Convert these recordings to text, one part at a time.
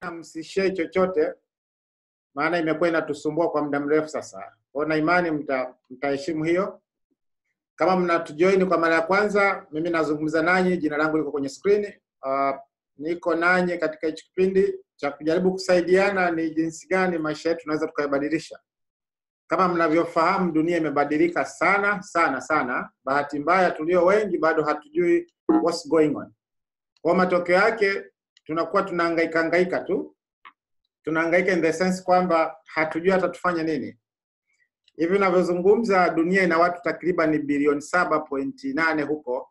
msishare chochote, maana imekuwa inatusumbua kwa muda mrefu sasa. Kwa imani mtaheshimu hiyo. Kama mnatujoin kwa mara ya kwanza, mimi nazungumza nanyi, jina langu liko kwenye screen. Niko nanyi katika hichi kipindi cha kujaribu kusaidiana ni jinsi gani maisha yetu tunaweza tukayabadilisha. Kama mnavyofahamu, dunia imebadilika sana. Bahati mbaya tulio wengi bado hatujui what's going on. Kwa matokeo yake tunakuwa tunahangaika tu. Tunahangaika in the sense kwamba hatujui hata tufanye nini. Hivi ninavyozungumza, dunia ina watu takriban bilioni 7.8 huko,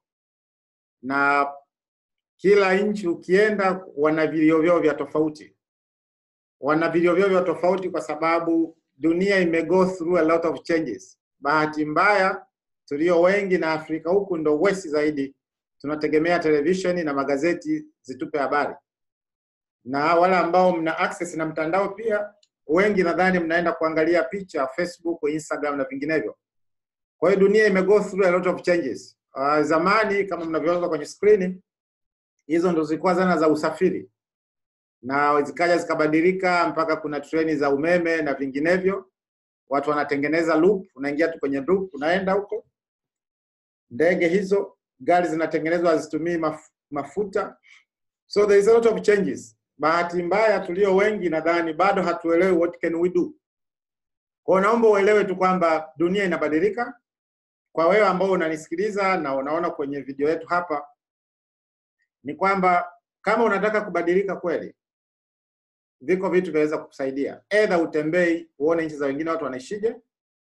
na kila nchi ukienda wana vilio vyao vya tofauti. Wana vilio vyao vya tofauti kwa sababu dunia imego through a lot of changes. Bahati mbaya tulio wengi na Afrika huku ndo wesi zaidi tunategemea television na magazeti zitupe habari. Na wala ambao mna access na mtandao pia, wengi nadhani mnaenda kuangalia picha Facebook, Instagram na vinginevyo. Kwa hiyo dunia imego through a lot of changes. Zamani kama mnavyoona kwenye screen, hizo ndo zilikuwa zana za usafiri. Na zikaja zikabadilika mpaka kuna treni za umeme na vinginevyo. Watu wanatengeneza loop, unaingia tu kwenye loop, unaenda huko. Ndege hizo, gari zinatengenezwa hazitumii mafuta. So there is a lot of changes. Bahati mbaya tulio wengi nadhani bado hatuelewi what can we do. Kwa naomba uelewe tu kwamba dunia inabadilika. Kwa wewe ambao unanisikiliza na unaona kwenye video yetu hapa, ni kwamba kama unataka kubadilika kweli, viko vitu vinaweza kukusaidia. Either utembei uone nchi za wengine watu wanaishije,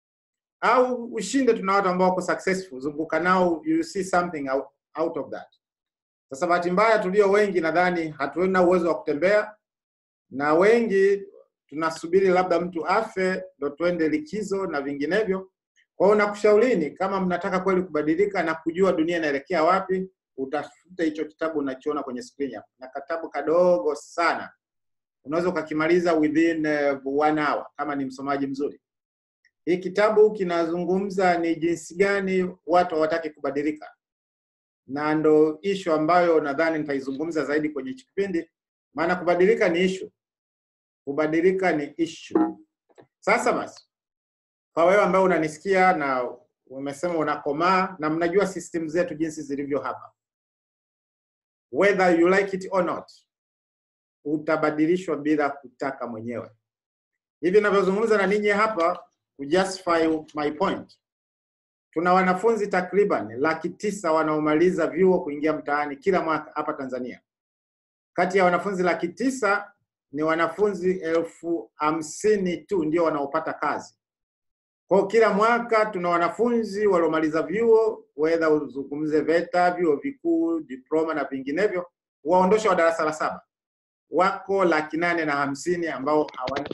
au ushinde tuna watu ambao wako successful, zunguka nao, you see something out of that. Sasa bahati mbaya tulio wengi nadhani hatuona uwezo wa kutembea, na wengi tunasubiri labda mtu afe ndo twende likizo na vinginevyo. Kwa hiyo nakushaurini, kama mnataka kweli kubadilika na kujua dunia inaelekea wapi, utafute hicho kitabu unachoona kwenye screen hapa. Na kitabu kadogo sana. Unaweza ukakimaliza within 1 hour kama ni msomaji mzuri. Hii kitabu kinazungumza ni jinsi gani watu hawataki kubadilika. Na ndo issue ambayo nadhani nitaizungumza zaidi kwenye kipindi, maana kubadilika ni issue. Kubadilika ni issue. Sasa basi, kwa wewe ambao unanisikia na umesema unakomaa na mnajua system zetu jinsi zilivyo hapa, whether you like it or not, utabadilishwa bila kutaka mwenyewe. Hivi ninavyozungumza na ninyi hapa, to justify my point, tuna wanafunzi takriban 900,000 wanaomaliza vyuo kuingia mtaani kila mwaka hapa Tanzania. Kati ya wanafunzi 900,000 ni wanafunzi 50,000 tu ndio wanaopata kazi. Kwa kila mwaka tuna wanafunzi waliomaliza vyuo, whether uzungumze VETA, vyuo vikuu, diploma na vinginevyo, waondosha wa darasa la 7. Wako 850,000 ambao hawana.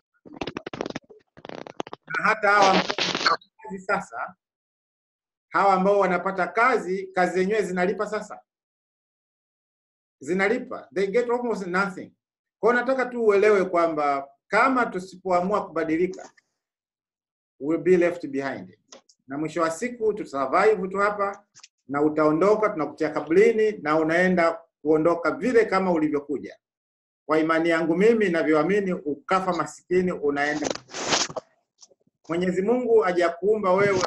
Na hata hawa sasa, hawa ambao wanapata kazi zenyewe zinalipa sasa. Zinalipa. They get almost nothing. Kwa nataka tu uelewe kwamba kama tusipoamua kubadilika, we'll be left behind. Na mwisho wa siku tutasurvive tu hapa, na utaondoka, tunakutia kaburini na unaenda kuondoka vile kama ulivyokuja. Kwa imani yangu mimi ninavyoamini, ukafa masikini unaenda. Mwenyezi Mungu hajakuumba wewe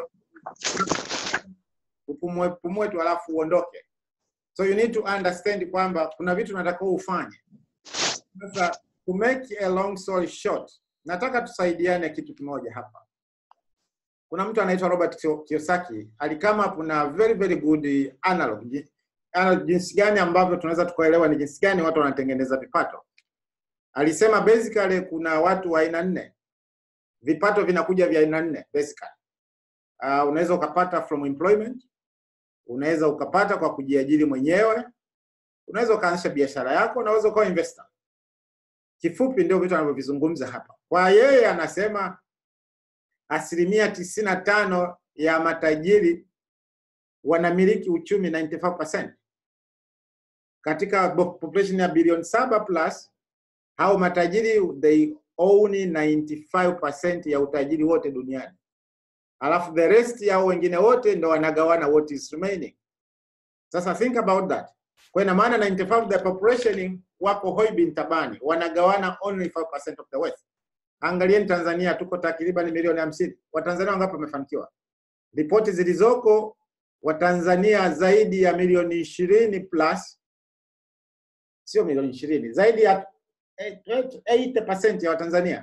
upumue tu alafu uondoke. So you need to understand kwamba kuna vitu nataka ufanye. Sasa to make a long story short, nataka tusaidiane kitu kimoja hapa. Kuna mtu anaitwa Robert Kiyosaki, alikama kuna very good analog. Jinsi gani ambavyo tunaweza tukaelewa ni jinsi gani watu wanatengeneza vipato. Alisema basically kuna watu wa aina 4. Vipato vinakuja vya aina 4 basically. Unaweza ukapata from employment, unaweza ukapata kwa kujiajiri mwenyewe, unaweza ukaanzisha biashara yako, unaweza ukawa investor. Kifupi ndio vitu anavyovizungumza hapa. Kwa yeye anasema 95% ya matajiri wanamiliki uchumi 95%. Katika population ya bilioni 7 plus, hao matajiri they own 95% ya utajiri wote duniani. Alafu the rest ya wengine wote ndio wanagawana what is remaining. Sasa think about that. Kwa ina maana 95% the population wako hoi bin tabani, wanagawana only 5% of the wealth. Angalieni Tanzania, tuko takriban milioni 50. Watanzania wangapi wamefanikiwa? Ripoti zilizoko, Watanzania zaidi ya milioni 20 plus, sio milioni 20, zaidi ya 80% ya Watanzania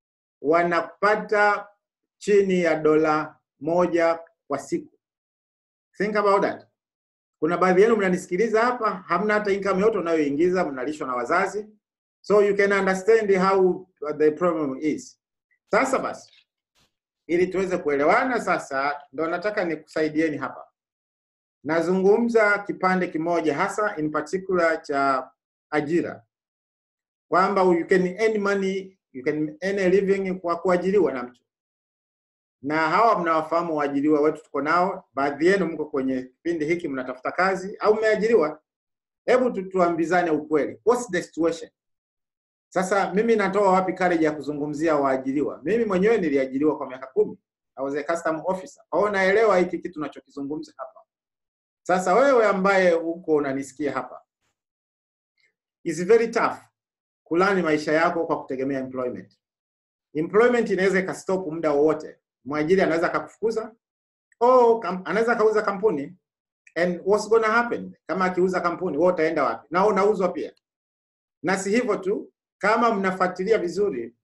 wanapata chini ya $1 kwa siku. Think about that. Kuna baadhi yenu mnanisikiliza hapa, hamna hata income yote unayoingiza, mnalishwa na wazazi. So you can understand how the problem is. Sasa basi, ili tuweze kuelewana sasa, ndo nataka nikusaidieni hapa. Nazungumza kipande kimoja hasa in particular cha ajira. Kwamba you can earn money, you can earn a living kwa kuajiriwa na mtu. Na hawa mnawafahamu waajiriwa wetu tuko nao, baadhi yenu mko kwenye kipindi hiki mnatafuta kazi au mmeajiriwa. Hebu tuambizane ukweli. What's the situation? Sasa mimi natoa wapi courage ya kuzungumzia waajiriwa? Mimi mwenyewe niliajiriwa kwa miaka 10. I was a custom officer. Kwa hiyo naelewa hiki kitu tunachokizungumza hapa. Sasa wewe ambaye uko unanisikia hapa, it's very tough kulani maisha yako kwa kutegemea employment. Employment inaweza ikastop muda wowote. Mwajiri anaweza akakufukuza au anaweza kauza kampuni. And what's gonna happen? Kama akiuza kampuni, wewe utaenda wapi? Na unauzwa pia. Na si hivyo tu, kama mnafuatilia vizuri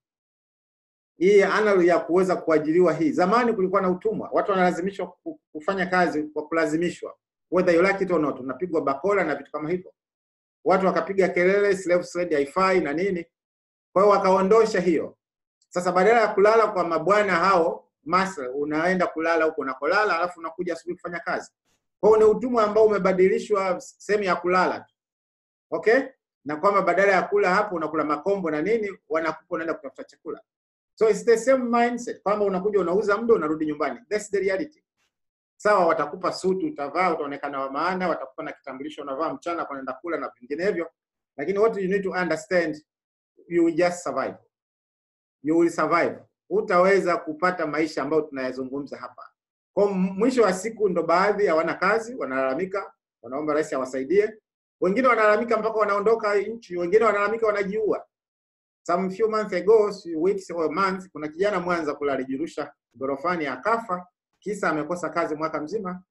hii analo ya kuweza kuajiriwa hii. Zamani kulikuwa na utumwa. Watu wanalazimishwa kufanya kazi kwa kulazimishwa. Whether you like it or not, unapigwa bakola na vitu kama hivyo. Watu wakapiga kelele slave trade haifai na nini. Kwa hiyo wakaondosha hiyo. Sasa badala ya kulala kwa mabwana hao, masa unaenda kulala huko unakolala alafu unakuja asubuhi kufanya kazi. Kwa hiyo ni utumwa ambao umebadilishwa sehemu ya kulala. Okay? Na kwamba badala ya kula hapo unakula makombo na nini, wanakupa unaenda kutafuta chakula. So it's the same mindset. Kwamba unakuja unauza muda unarudi nyumbani. That's the reality. Sawa, watakupa suti utavaa, utaonekana wa maana, watakupa na kitambulisho unavaa mchana kwa nenda kula na vinginevyo. Lakini what you need to understand, you will just survive. You will survive. Utaweza kupata maisha ambayo tunayazungumza hapa. Kwa mwisho wa siku ndo baadhi hawana kazi, wanalalamika, wanaomba rais awasaidie. Wengine wanalalamika mpaka wanaondoka nchi, wengine wanalalamika wanajiua. Some few months ago, weeks or months, kuna kijana Mwanza kula alijirusha gorofani akafa, kisa amekosa kazi mwaka mzima,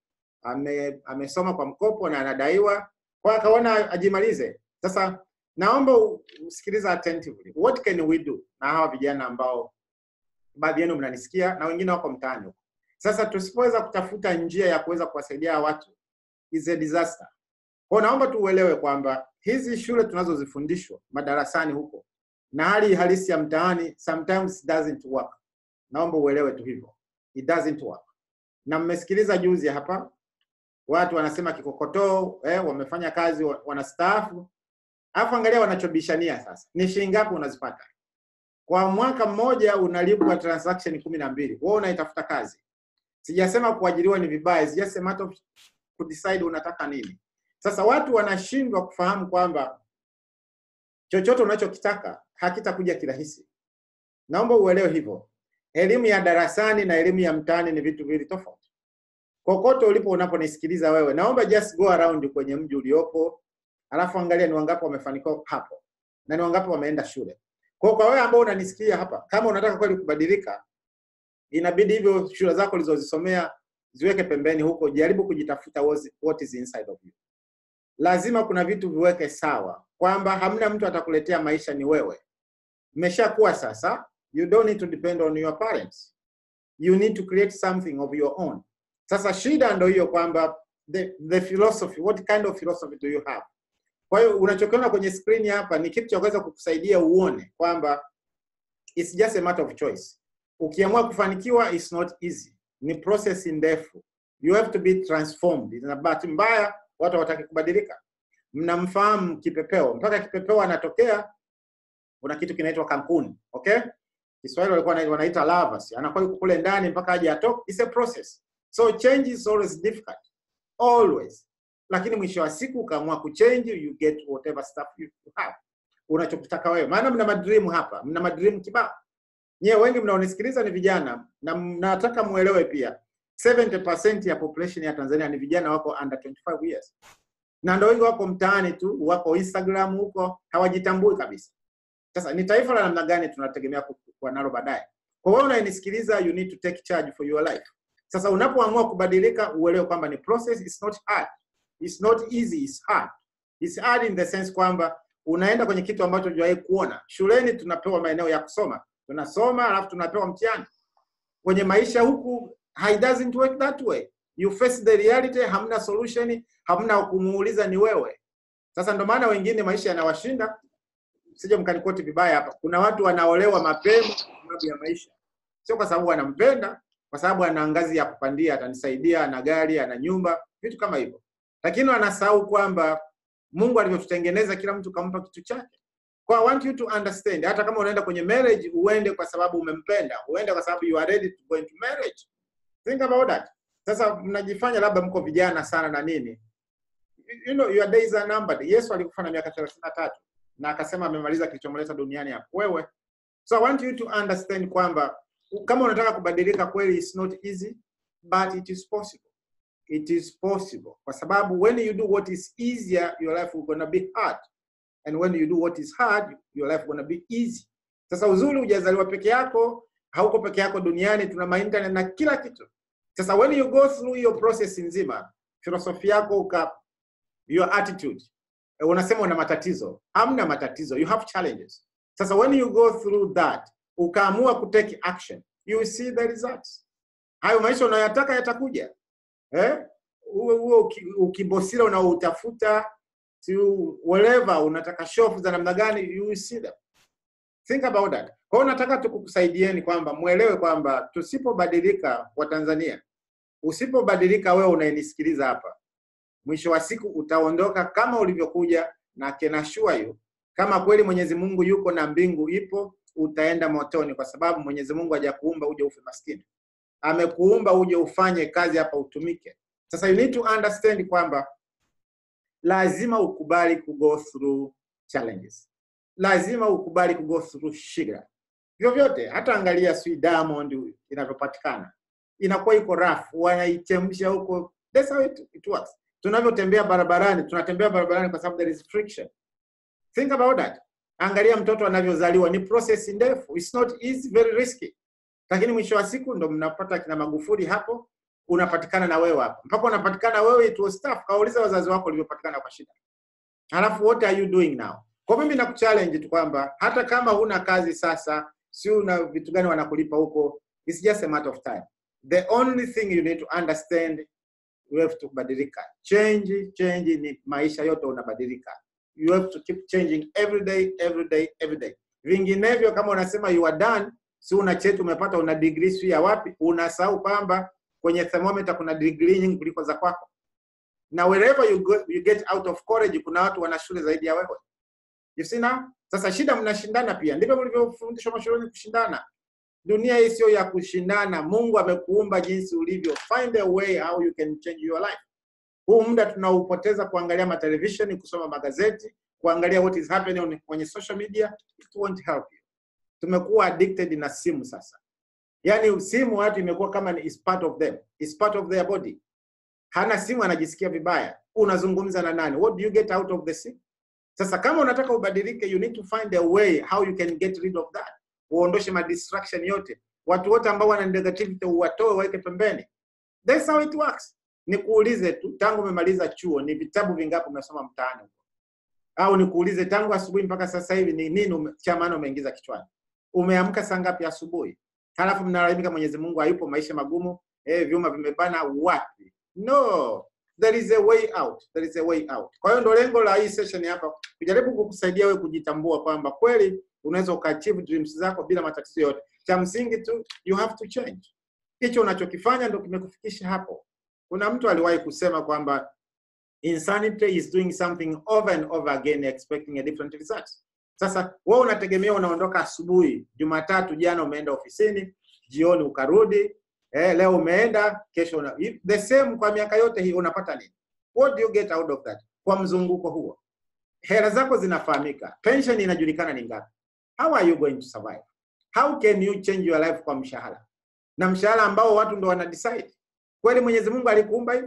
amesoma kwa mkopo na anadaiwa, kwa akaona ajimalize. Sasa naomba usikilize attentively. What can we do na hawa vijana ambao baadhi yenu mnanisikia na wengine wako mtaani huko. Sasa tusipoweza kutafuta njia ya kuweza kuwasaidia watu, is a disaster. Kwa naomba tuuelewe kwamba hizi shule tunazozifundishwa madarasani huko na hali halisi ya mtaani sometimes doesn't work. Naomba uelewe tu hivyo. It doesn't work. Na mmesikiliza juzi hapa watu wanasema kikokotoo, wamefanya kazi wanastaafu. Alafu angalia wanachobishania sasa. Ni shilingi ngapi unazipata? Kwa mwaka mmoja unalipwa transaction 12. Wewe unaitafuta kazi. Sijasema kuajiriwa ni vibaya, sijasema hata kudecide unataka nini. Sasa watu wanashindwa kufahamu kwamba chochote unachokitaka hakitakuja kirahisi. Naomba uelewe hivyo. Elimu ya darasani na elimu ya mtaani ni vitu viwili tofauti. Kokote ulipo unaponisikiliza wewe, naomba just go around kwenye mji uliopo, alafu angalia ni wangapi wamefanikiwa hapo na ni wangapi wameenda shule. Kwa wewe ambao unanisikia hapa, kama unataka kweli kubadilika, inabidi hivyo shule zako ulizozisomea ziweke pembeni huko, jaribu kujitafuta what is inside of you. Lazima kuna vitu viweke sawa, kwamba hamna mtu atakuletea maisha, ni wewe. Umeshakuwa sasa, you don't need to depend on your parents. You need to create something of your own. Sasa shida ndio hiyo kwamba the philosophy, what kind of philosophy do you have? Kwa hiyo unachokiona kwenye screen hapa ni kitu cha kuweza kukusaidia uone kwamba it's just a matter of choice. Ukiamua kufanikiwa, it's not easy. Ni process ndefu. You have to be transformed. Na bahati mbaya watu hawataki kubadilika. Mnamfahamu kipepeo. Mpaka kipepeo anatokea kuna kitu kinaitwa kampuni. Okay? Kiswahili walikuwa wanaita lavas. Anakuwa yuko kule ndani mpaka aje atoke. It's a process. So change is always difficult. Always. Lakini mwisho wa siku ukaamua kuchange, you get whatever stuff you have. Unachotaka wewe. Maana mna madream hapa. Mna madream kibao. Nyewe wengi mnaonisikiliza ni vijana, na nataka muelewe pia 70% ya population ya Tanzania ni vijana wako under 25 years. Na ndio wengi wako mtaani tu, wako Instagram huko, hawajitambui kabisa. Sasa ni taifa la namna gani tunategemea kuwa nalo baadaye? Kwa hiyo unanisikiliza, you need to take charge for your life. Sasa unapoamua kubadilika, uelewe kwamba ni process, it's not hard. It's not easy, it's hard. It's hard in the sense kwamba unaenda kwenye kitu ambacho hujawahi kuona. Shuleni tunapewa maeneo ya kusoma. Tunasoma alafu tunapewa mtihani. Kwenye maisha huku, it doesn't work that way. You face the reality, hamna solution, hamna kumuuliza ni wewe. Sasa ndio maana wengine maisha yanawashinda. Sije mkanikoti vibaya hapa. Kuna watu wanaolewa mapema kwa sababu ya maisha. Sio kwa sababu wanampenda, kwa sababu ana ngazi ya kupandia, atanisaidia, ana gari, ana nyumba, vitu kama hivyo. Lakini wanasahau kwamba Mungu alivyotutengeneza kila mtu kampa kitu chake. Kwa I want you to understand, hata kama unaenda kwenye marriage, uende kwa sababu umempenda, uende kwa sababu you are ready to go into marriage. Think about that. Sasa mnajifanya labda mko vijana sana na nini. You know your days are numbered. Yesu alikufa na miaka 33 na akasema amemaliza kilichomleta duniani hapa. Wewe. So I want you to understand kwamba kama unataka kubadilika kweli, it's not easy, but it is possible. It is possible. Kwa sababu when you do what is easier, your life will gonna be hard. And when you do what is hard, your life gonna be easy. Sasa uzuri hujazaliwa peke yako, hauko peke yako duniani, tuna internet na kila kitu. Sasa when you go through your process nzima, philosophy yako your attitude, unasema una matatizo. Hamna matatizo, you have challenges. Sasa when you go through that, ukaamua kutake action, you will see the results. Hayo maisha unayotaka yatakuja. Ukibosira unaoutafuta, whatever unataka shofu za namna gani, you will see them. Think about that. Kwa hiyo nataka tukukusaidieni kwamba muelewe kwamba tusipobadilika wa Tanzania, usipobadilika wewe unayenisikiliza hapa, mwisho wa siku utaondoka kama ulivyokuja, na can assure you, kama kweli Mwenyezi Mungu yuko na mbingu ipo, utaenda motoni, kwa sababu Mwenyezi Mungu hajakuumba uje ufe maskini. Amekuumba uje ufanye kazi hapa, utumike. Sasa you need to understand kwamba lazima ukubali ku go through challenges. Lazima ukubali ku go through shida. Vyovyote, hata angalia Diamond inavyopatikana. Inakuwa iko rough, wanaichemsha huko. That's how it works. Tunavyotembea barabarani, tunatembea barabarani kwa sababu there is friction. Think about that. Angalia mtoto anavyozaliwa, ni process ndefu. It's not easy, very risky. Lakini mwisho wa siku ndo mnapata kina Magufuli hapo, unapatikana na wewe hapo. Mpaka unapatikana wewe, it was tough. Kauliza wazazi wako walivyopatikana kwa shida. Halafu what are you doing now? Kwa mimi nakuchallenge tu kwamba hata kama huna kazi sasa, si una vitu gani wanakulipa huko, it's just a matter of time. The only thing you need to understand, you have to badilika. Change ni maisha yote unabadilika. You have to keep changing every day. Vinginevyo kama unasema you are done, si una cheti umepata, una degree si ya wapi, unasahau kwamba kwenye thermometer kuna degree nyingi kuliko za kwako. Na wherever you get out of college, kuna watu wana shule zaidi ya wewe. You see now? Sasa shida mnashindana pia. Ndivyo mlivyofundishwa mashuleni kushindana. Dunia hii sio ya kushindana. Mungu amekuumba jinsi ulivyo. Find a way how you can change your life. Huu muda tunaupoteza kuangalia matelevision, kusoma magazeti, kuangalia what is happening kwenye social media, it won't help you. Tumekuwa addicted na simu sasa. Yaani simu watu imekuwa kama is part of them. It's part of their body. Hana simu anajisikia vibaya. Unazungumza na nani? What do you get out of the simu? Sasa kama unataka ubadilike, you need to find a way how you can get rid of that. Uondoshe ma distraction yote. Watu wote ambao wana negativity uwatoe, waweke pembeni. That's how it works. Nikuulize tu, tangu umemaliza chuo ni vitabu vingapi umesoma mtaani? Au nikuulize tangu asubuhi mpaka sasa hivi ni nini cha maana umeingiza kichwani? Umeamka saa ngapi asubuhi? Halafu mnalalamika Mwenyezi Mungu hayupo, maisha magumu, vyuma vimebana, wapi? No, there is a way out. There is a way out. Kwa hiyo ndo lengo la hii session hapa, kujaribu kukusaidia wewe kujitambua kwamba kweli unaweza ukaachieve dreams zako bila matatizo yote. Cha msingi tu, you have to change. Hicho unachokifanya ndo kimekufikisha hapo. Kuna mtu aliwahi kusema kwamba insanity is doing something over and over again expecting a different result. Sasa wewe unategemea unaondoka asubuhi, Jumatatu jana umeenda ofisini, jioni ukarudi, leo umeenda, kesho the same kwa miaka yote hii, unapata nini? What do you get out of that? Kwa mzunguko huo. Hela zako zinafahamika, pension inajulikana ni ngapi. How are you going to survive? How can you change your life kwa mshahara? Na mshahara ambao watu ndo wana decide. Kweli Mwenyezi Mungu alikuumba hivyo?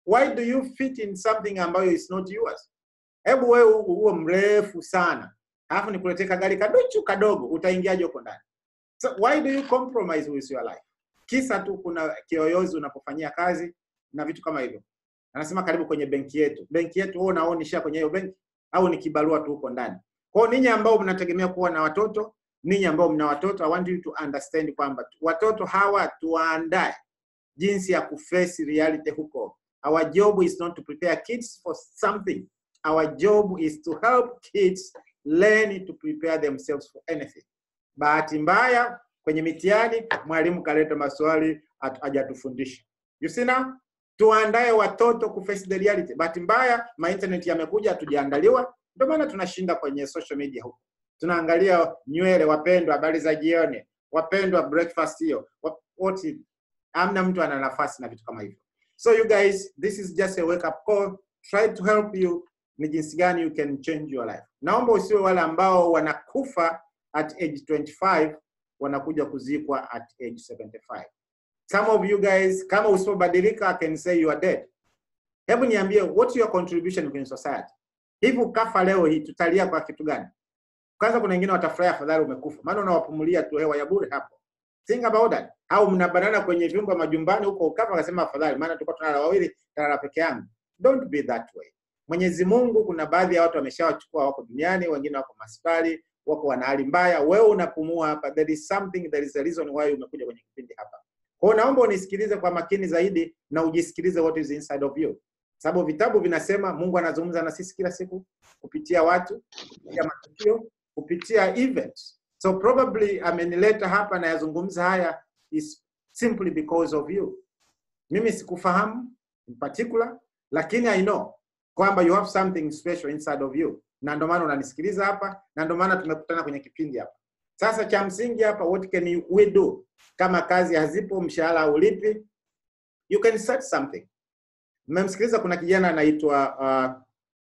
Why do you fit in something ambayo is not yours? Hebu wewe uwe mrefu sana, alafu nikuletee kagari kadogo, utaingiaje huko ndani? So why do you compromise with your life? Kisa tu kuna kiyoyozi unapofanyia kazi na vitu kama hivyo. Anasema karibu kwenye benki yetu. Benki yetu wewe unaonisha kwenye hiyo benki au ni kibarua tu huko ndani? Kwa hiyo ninyi ambao mnategemea kuwa na watoto, ninyi ambao mna watoto, I want you to understand kwamba watoto hawa tuwaandae jinsi ya kuface reality huko. Our job is not to prepare kids for something. Our job is to help kids learn to prepare themselves for anything. Bahati mbaya kwenye mitihani mwalimu kaleta maswali hajatufundisha. You see now? Tuandae watoto kuface the reality. Bahati mbaya internet yamekuja tujiandaliwa, ndio maana tunashinda kwenye social media huko. Tunaangalia nywele, wapendwa, habari za jioni, wapendwa, breakfast hiyo. What amna mtu ana nafasi na vitu kama hivyo. So you guys, this is just a wake up call. Try to help you ni jinsi gani you can change your life. Naomba usiwe wale ambao wanakufa at age 25 wanakuja kuzikwa at age 75. Some of you guys, kama usipobadilika, I can say you are dead. Hebu niambie, what's your contribution in society? Hivi ukafa leo hii tutalia kwa kitu gani? Kwanza kuna wengine watafurahia afadhali umekufa, maana unawapumulia tu hewa ya bure hapo. Think about that. Au mnabanana kwenye vyumba majumbani huko, ukafa akasema afadhali maana tulikuwa tunalala wawili, talala peke yangu. Don't be that way. Mwenyezi Mungu, kuna baadhi ya watu wameshawachukua wako duniani, wengine wako hospitali, wako wana hali mbaya, wewe unapumua hapa. There is something, there is a reason why umekuja kwenye kipindi hapa. Kwa naomba unisikilize kwa makini zaidi na ujisikilize what is inside of you. Sababu vitabu vinasema Mungu anazungumza na sisi kila siku kupitia watu, kupitia matukio, kupitia events. So probably amenileta hapa na yazungumza haya is simply because of you. Mimi sikufahamu in particular, lakini I know kwamba you have something special inside of you. Na ndio maana unanisikiliza hapa, na ndio maana tumekutana kwenye kipindi hapa. Sasa cha msingi hapa, what can we do? Kama kazi hazipo, mshahara ulipi, you can start something. Mmemsikiliza kuna kijana anaitwa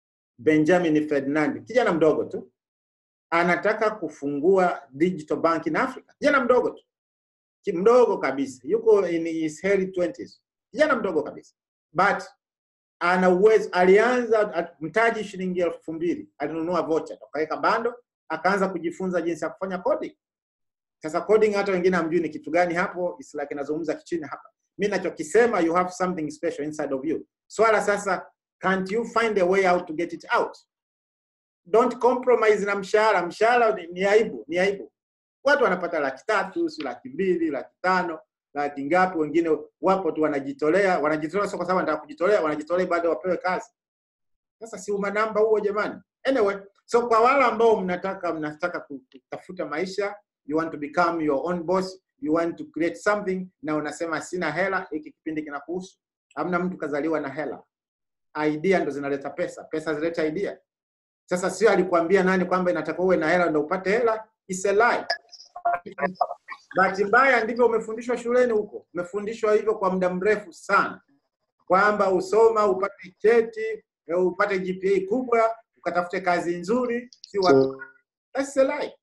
Benjamin Ferdinand, kijana mdogo tu. Anataka kufungua digital bank in Africa. Kijana mdogo tu. Mdogo kabisa. Yuko in his early 20s. Kijana mdogo kabisa. But ana uwezo, alianza mtaji shilingi 2,000. Alinunua voucher, akaweka bando, akaanza kujifunza jinsi ya kufanya coding. Sasa coding hata wengine hamjui ni kitu gani hapo, is like nazungumza kichini hapa. Mimi nachokisema, you have something special inside of you. Swala sasa, can't you find a way out to get it out? Don't compromise na mshahara. Mshahara ni aibu, ni aibu. Watu wanapata 300,000, 200,000, 500,000, laki ngapi, wengine wapo tu wanajitolea sio kwa sababu wanataka kujitolea, wanajitolea baada wapewe kazi. Sasa si umanamba huo jamani. Anyway, so kwa wale ambao mnataka kutafuta maisha, you want to become your own boss, you want to create something, na unasema sina hela, hiki kipindi kinakuhusu. Hamna mtu kazaliwa na hela. Idea ndo zinaleta pesa, pesa zileta idea. Sasa sio alikwambia nani kwamba inatakiwa uwe na hela ndio upate hela? It's a lie. Bahati mbaya ndivyo umefundishwa shuleni huko. Umefundishwa hivyo kwa muda mrefu sana. Kwamba usoma, upate cheti, upate GPA kubwa, ukatafute kazi nzuri, si watu. That's a lie.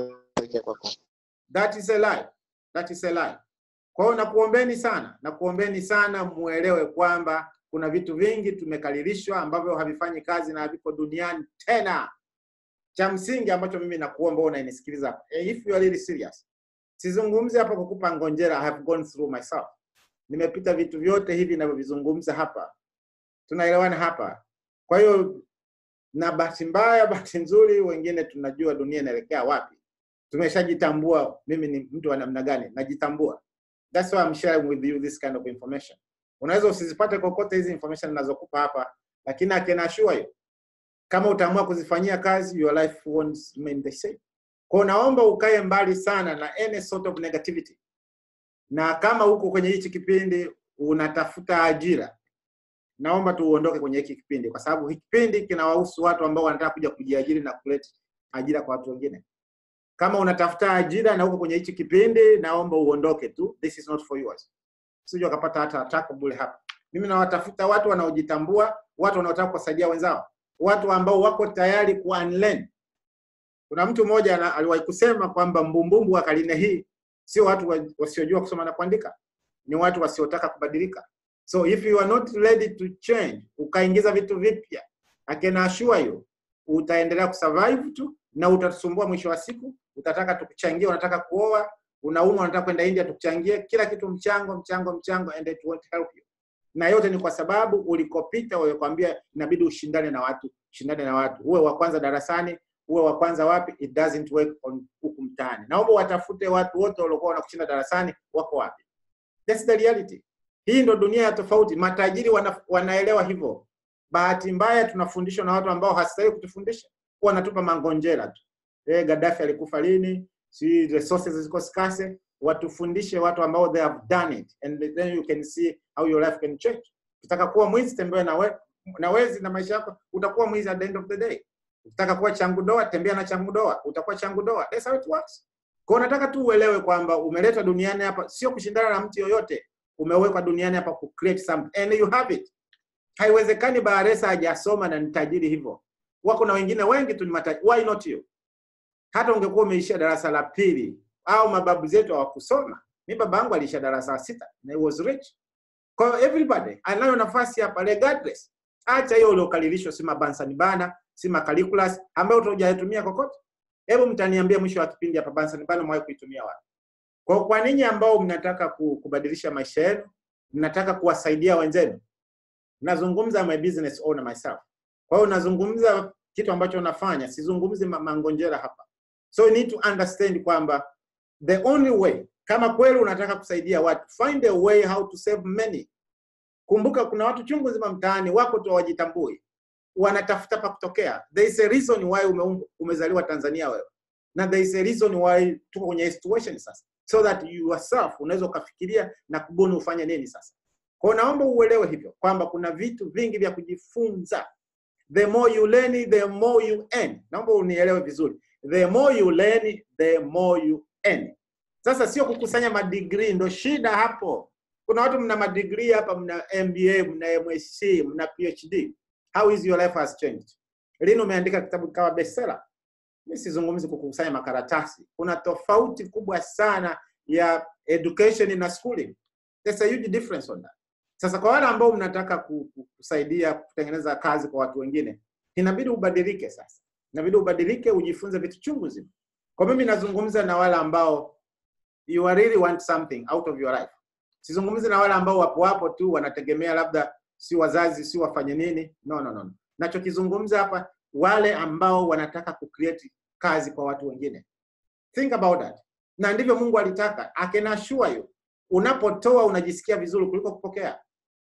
That is a lie. That is a lie. Kwa hiyo nakuombeni sana muelewe kwamba kuna vitu vingi tumekalilishwa ambavyo havifanyi kazi na haviko duniani tena. Cha msingi ambacho mimi nakuomba unanisikiliza, if you are really serious. Sizungumzi hapa kukupa ngonjera, I have gone through myself. Nimepita vitu vyote hivi ninavyozungumza hapa. Tunaelewana hapa. Kwa hiyo na bahati mbaya, bahati nzuri, wengine tunajua dunia inaelekea wapi. Tumeshajitambua mimi ni mtu wa namna gani, najitambua. That's why I'm sharing with you this kind of information. Unaweza usizipate kokote hizi information ninazokupa hapa, lakini I can assure you, kama utaamua kuzifanyia kazi, your life won't remain the same. Kwa naomba ukae mbali sana na any sort of negativity. Na kama uko kwenye hichi kipindi unatafuta ajira, naomba tu uondoke kwenye hiki kipindi, kwa sababu hiki kipindi kinawahusu watu ambao wanataka kuja kujiajiri na kuleta ajira kwa watu wengine. Kama unatafuta ajira na uko kwenye hichi kipindi, naomba uondoke tu. This is not for yours. Sije ukapata hata attack bure hapa. Mimi nawatafuta watu wanaojitambua, watu wanaotaka kusaidia wenzao, watu ambao wako tayari ku unlearn. Kuna mtu mmoja aliwahi kusema kwamba mbumbumbu wa karine hii sio watu wasiojua kusoma na kuandika, ni watu wasiotaka kubadilika. So if you are not ready to change, ukaingiza vitu vipya, I can assure you, utaendelea kusurvive tu na utatusumbua mwisho wa siku. Utataka tukuchangie, unataka kuoa, unaumwa, unataka kwenda India tukuchangie, kila kitu mchango, and it won't help you. Na yote ni kwa sababu ulikopita wewe kwambia inabidi ushindane na watu, uwe wa kwanza darasani, uwe wa kwanza wapi, it doesn't work on huku mtaani. Naomba watafute watu wote waliokuwa wanakushinda darasani wako wapi. That's the reality. Hii ndo dunia ya tofauti. Matajiri wanaelewa hivyo. Bahati mbaya tunafundishwa na watu ambao hastahili kutufundisha. Wanatupa mangonjera tu. Gaddafi alikufa lini? Si resources ziko scarce. Watufundishe watu ambao they have done it, and then you can see how your life can change. Ukitaka kuwa mwizi, tembea na wezi na maisha yako, utakuwa mwizi at the end of the day. Ukitaka kuwa changudoa, tembea na changudoa, utakuwa changudoa. That's how it works. Kwa nataka tu uelewe kwamba umeletwa duniani hapa sio kushindana na mtu yoyote. Umewekwa duniani hapa ku create something, and you have it. Haiwezekani Baharesa hajasoma na ni tajiri hivyo. Wako na wengine wengi tu ni matajiri. Why not you? Hata ungekuwa umeishia darasa la pili au mababu zetu hawakusoma. Mimi babangu alisha darasa la 6 na he was rich. Kwa everybody anayo nafasi hapa regardless. Acha hiyo uliokalilishwa si mabansani bana, si macalculus ambayo utajatumia kokote. Hebu mtaniambia mwisho wa kipindi hapa bansani bana mwae kuitumia wapi? Kwa ninyi ambao mnataka kubadilisha maisha yenu, mnataka kuwasaidia wenzenu. Nazungumza my business owner myself. Kwa hiyo nazungumza kitu ambacho nafanya, sizungumzi mangonjera hapa. So you need to understand kwamba the only way, kama kweli unataka kusaidia watu, find a way how to save money. Kumbuka kuna watu chungu nzima mtaani wako tu hawajitambui. Wanatafuta pa kutokea. There is a reason why umezaliwa Tanzania wewe. Na there is a reason why tuko kwenye situation sasa. So that you yourself unaweza kufikiria na kubuni ufanye nini sasa. Kwa naomba uelewe hivyo kwamba kuna vitu vingi vya kujifunza. The more you learn, the more you earn. Naomba unielewe vizuri. The more you learn, the more you earn. Sasa sio kukusanya madegree ndo shida hapo. Kuna watu mna madegree hapa, mna MBA, mna MSc, mna PhD. How is your life has changed? Lino umeandika kitabu kikawa bestseller. Mimi sizungumzi kukusanya makaratasi. Kuna tofauti kubwa sana ya education na schooling. There's a huge difference on that. Sasa kwa wale ambao mnataka kusaidia kutengeneza kazi kwa watu wengine, inabidi ubadilike sasa. Inabidi ubadilike, ujifunze vitu chungu zima. Kwa mimi nazungumza na wale ambao you really want something out of your life. Sizungumzi na wale ambao wapo tu wanategemea labda si wazazi si wafanye nini. No. Nachokizungumza hapa wale ambao wanataka kucreate kazi kwa watu wengine. Think about that. Na ndivyo Mungu alitaka. I can assure you, unapotoa unajisikia vizuri kuliko kupokea.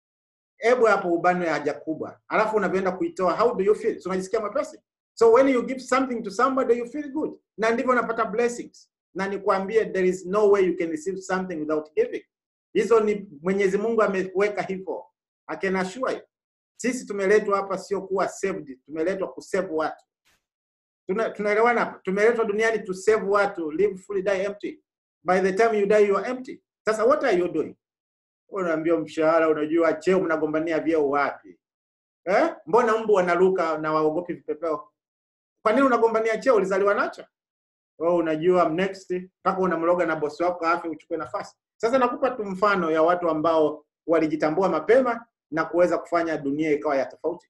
Hebu hapo ubanwe haja kubwa. Alafu unavyoenda kuitoa, how do you feel? So unajisikia mwepesi. So when you give something to somebody, you feel good. Na ndivyo unapata blessings. Na nikwambie, there is no way you can receive something without giving. Hizo ni Mwenyezi Mungu ameweka hivyo. I can assure you. Sisi tumeletwa hapa sio kuwa saved, tumeletwa kusave watu. Tunaelewana hapa. Tumeletwa duniani to save watu, live fully, die empty. By the time you die, you are empty. Sasa what are you doing? Unaambia mshahara, unajua cheo, mnagombania vyeo wapi? Mbona mbu wanaruka na waogopi vipepeo? Kwa nini unagombania cheo? Ulizaliwa nacho? Unajua next mpaka unamloga na boss wako afi uchukue nafasi. Sasa nakupa tu mfano ya watu ambao walijitambua mapema na kuweza kufanya dunia ikawa ya tofauti.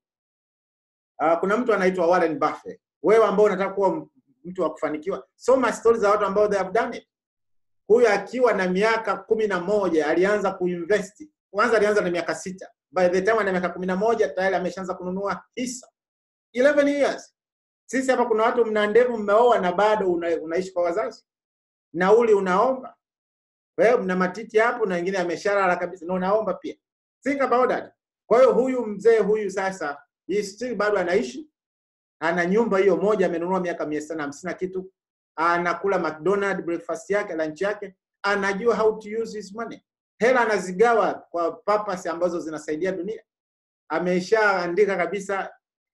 Kuna mtu anaitwa Warren Buffett. Wewe ambao unataka kuwa mtu wa kufanikiwa, soma stories za watu ambao they have done it. Huyu akiwa na miaka 11 alianza kuinvest. Kwanza alianza na miaka 6. By the time ana miaka 11 tayari ameshaanza kununua hisa. 11 years. Sisi hapa kuna watu mna ndevu mmeoa na bado unaishi kwa wazazi. Nauli unaomba. Wewe mna matiti hapo na wengine ameshalala kabisa na unaomba pia. Think about that. Kwa hiyo huyu mzee huyu sasa still bado anaishi. Ana nyumba hiyo moja amenunua miaka 150 kitu. Anakula McDonald's breakfast yake, lunch yake. Anajua how to use his money. Hela anazigawa kwa purpose ambazo zinasaidia dunia. Ameshaandika kabisa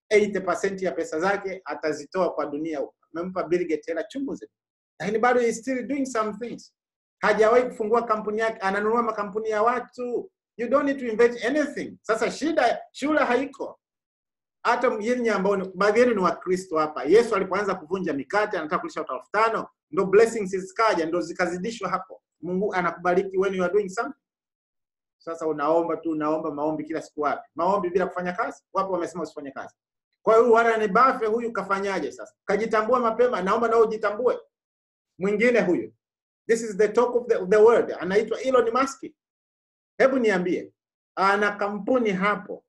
80% ya pesa zake atazitoa kwa dunia. Amempa Bill Gates hela chungu zile. Lakini bado he is still doing some things. Hajawahi kufungua kampuni yake, ananunua makampuni ya watu. You don't need to invent anything. Sasa shule haiko. Hata yeye ambao baadhi yenu ni Wakristo hapa. Yesu alipoanza kuvunja mikate anataka kulisha watu 5,000, ndo blessings zikaja, ndo zikazidishwa hapo. Mungu anakubariki when you are doing something. Sasa unaomba tu, unaomba maombi kila siku wapi? Maombi bila kufanya kazi? Wapo wamesema usifanye kazi. Kwa hiyo Warren Buffett huyu kafanyaje sasa? Kajitambua mapema, naomba nao ujitambue. Mwingine huyu. This is the talk of the world. Anaitwa Elon Musk. Hebu niambie, ana kampuni hapo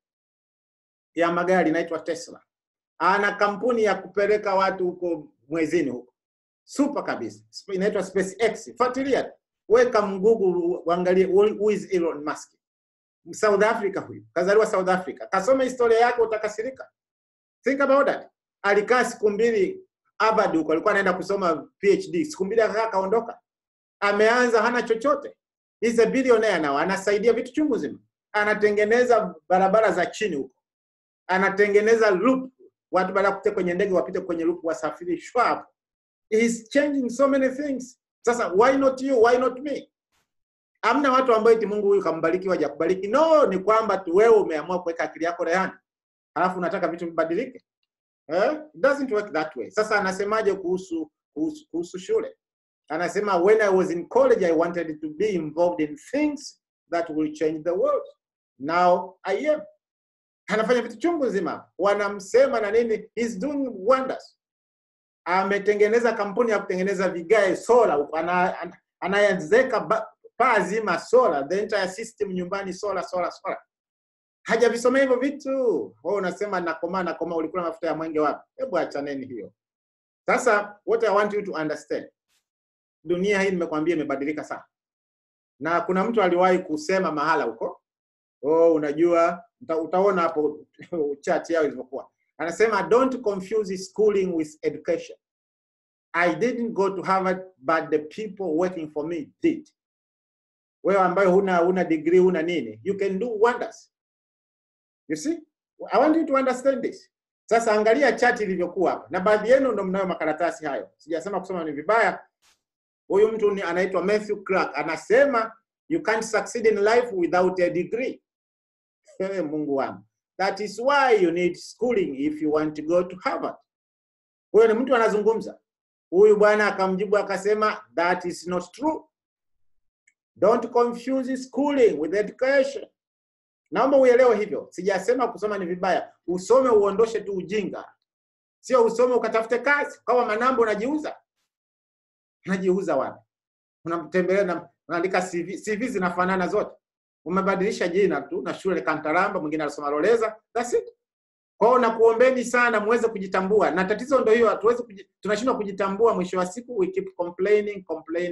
ya magari inaitwa Tesla. Ana kampuni ya kupeleka watu huko mwezini huko. Super kabisa. Inaitwa SpaceX. Fuatilia. Weka mgugu uangalie who is Elon Musk. South Africa huyu. Kazaliwa South Africa. Kasome historia yake utakasirika. Think about that. Alikaa siku mbili Harvard huko, alikuwa anaenda kusoma PhD. Siku mbili akakaa kaondoka. Ameanza hana chochote. He's a billionaire now. Anasaidia vitu chungu zima. Anatengeneza barabara za chini huko. Anatengeneza loop. Watu baada kutoka kwenye ndege wapite kwenye loop wasafiri shwap. He's changing so many things. Sasa why not you? Why not me? Amna watu ambao eti Mungu huyu kambariki waje kubariki. No, ni kwamba tu wewe umeamua kuweka akili yako rehani. Halafu unataka vitu vibadilike. It doesn't work that way. Sasa anasemaje kuhusu shule? Anasema when I was in college I wanted to be involved in things that will change the world. Now I am. Anafanya vitu chungu nzima. Wanamsema na nini? He's doing wonders. Ametengeneza kampuni ya kutengeneza vigae solar. Anaanzeka paa zima solar, the entire system nyumbani solar. Hajavisomea hivyo vitu. Wewe unasema nakoma ulikula mafuta ya mwenge wapi? Hebu achaneni hiyo. Sasa what I want you to understand. Dunia hii nimekwambia imebadilika sana. Na kuna mtu aliwahi kusema mahala huko. Unajua utaona hapo chat yao ilivyokuwa. Anasema don't confuse schooling with education. I didn't go to Harvard but the people working for me did. Wewe ambaye huna degree huna nini, you can do wonders. You see? I want you to understand this. Sasa angalia chat ilivyokuwa hapa. Na baadhi yenu ndio mnayo makaratasi hayo. Sijasema kusoma ni vibaya. Huyu mtu anaitwa Matthew Clark anasema you can't succeed in life without a degree. Mungu wangu. That is why you need schooling if you want to go to Harvard. Huyo ni mtu anazungumza. Huyu bwana akamjibu akasema that is not true. Don't confuse schooling with education. Naomba uelewe hivyo. Sijasema kusoma ni vibaya. Usome uondoshe tu ujinga. Sio usome ukatafute kazi. Kama manambo unajiuza. Unajiuza wapi? Unamtembelea na unaandika CV zinafanana zote. Umebadilisha jina tu na shule Kantaramba, mwingine anasoma Loleza. That's it. Kwa hiyo nakuombeni sana muweze kujitambua. Na tatizo ndio hiyo, tunashindwa kujitambua, mwisho wa siku we keep complaining.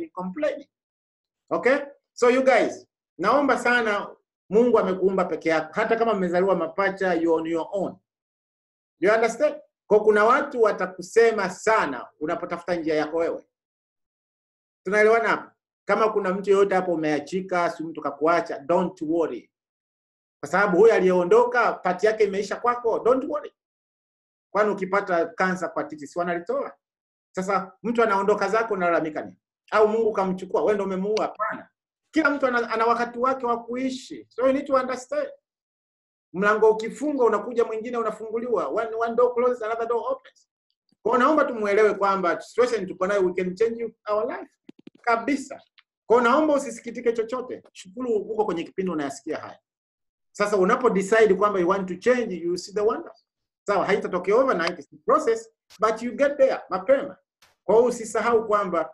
Okay? So you guys, naomba sana, Mungu amekuumba peke yako. Hata kama mmezaliwa mapacha, you on your own. You understand? Kwa kuna watu watakusema sana unapotafuta njia yako wewe. Tunaelewana hapo? Kama kuna mtu yote hapo umeachika, si mtu kakuacha, don't worry. Kwa sababu huyu aliyeondoka pati yake imeisha kwako, don't worry. Kwani ukipata kansa kwa titi si wanalitoa? Sasa mtu anaondoka zako unalalamika nini? Au Mungu kamchukua, wewe ndio umemuua? Hapana. Kila mtu ana wakati wake wa kuishi. So you need to understand. Mlango ukifunga unakuja mwingine unafunguliwa. One door closes, another door opens. Kwa naomba tumuelewe kwamba situation tuko nayo, we can change our life. Kabisa. Kwa naomba usisikitike chochote. Shukuru uko kwenye kipindi unayasikia haya. Sasa unapo decide kwamba you want to change, you see the wonders. Sawa, haitatokea overnight, it's a process, but you get there mapema. Kwa hiyo usisahau kwamba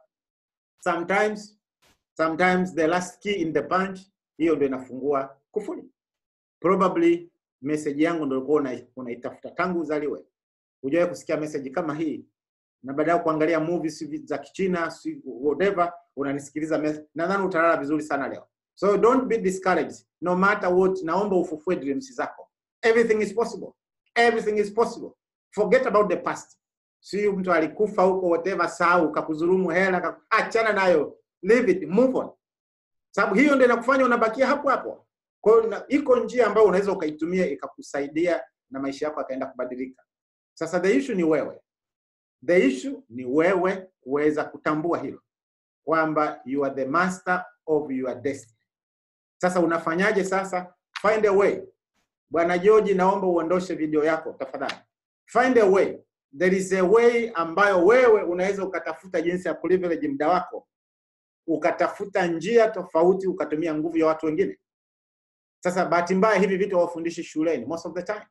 sometimes the last key in the punch, hiyo ndio inafungua kufuli. Probably message yangu ndio ulikuwa unaitafuta tangu uzaliwe. Hujawahi kusikia message kama hii. Na baadaye kuangalia movies za Kichina, whatever, unanisikiliza message. Nadhani utalala vizuri sana leo. So don't be discouraged. No matter what, naomba ufufue dreams zako. Everything is possible. Everything is possible. Forget about the past. Si mtu alikufa huko whatever, sahau, kakudhulumu hela, achana nayo. Leave it, move on. Sababu hiyo ndio inakufanya unabakia hapo hapo. Kwa hiyo iko njia ambayo unaweza ukaitumia ikakusaidia na maisha yako yakaenda kubadilika. Sasa the issue ni wewe. The issue ni wewe kuweza kutambua hilo. Kwamba you are the master of your destiny. Sasa unafanyaje sasa? Find a way. Bwana George, naomba uondoshe video yako tafadhali. Find a way. There is a way ambayo wewe unaweza ukatafuta jinsi ya kuleverage muda wako. Ukatafuta njia tofauti, ukatumia nguvu ya watu wengine. Sasa bahati mbaya hivi vitu hawafundishi shuleni most of the time.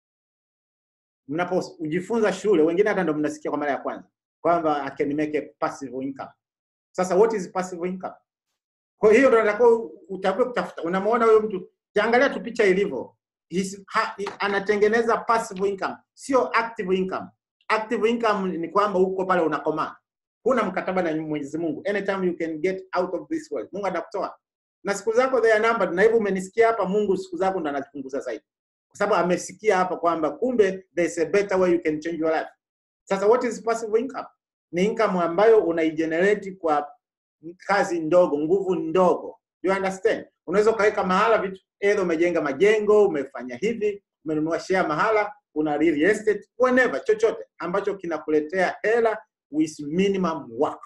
Mnapojifunza shule, wengine hata ndio mnasikia kwa mara ya kwanza kwamba I can make a passive income. Sasa what is passive income? Kwa hiyo ndio nataka utakuwa kutafuta. Unamuona huyo mtu, kiangalia tu picha ilivyo. Anatengeneza passive income, sio active income. Active income ni kwamba uko pale unakomaa. Huna mkataba na Mwenyezi Mungu. Anytime you can get out of this world. Mungu anakutoa. Na siku zako they are numbered. Na hivyo umenisikia hapa, Mungu siku zako ndo anazipunguza zaidi. Kwa sababu amesikia hapa kwamba kumbe there's a better way you can change your life. Sasa what is passive income? Ni income ambayo unaigenerate kwa kazi ndogo, nguvu ndogo. You understand? Unaweza kaweka mahala vitu, either umejenga majengo, umefanya hivi, umenunua share mahala, una real estate, whatever, chochote ambacho kinakuletea hela with minimum work.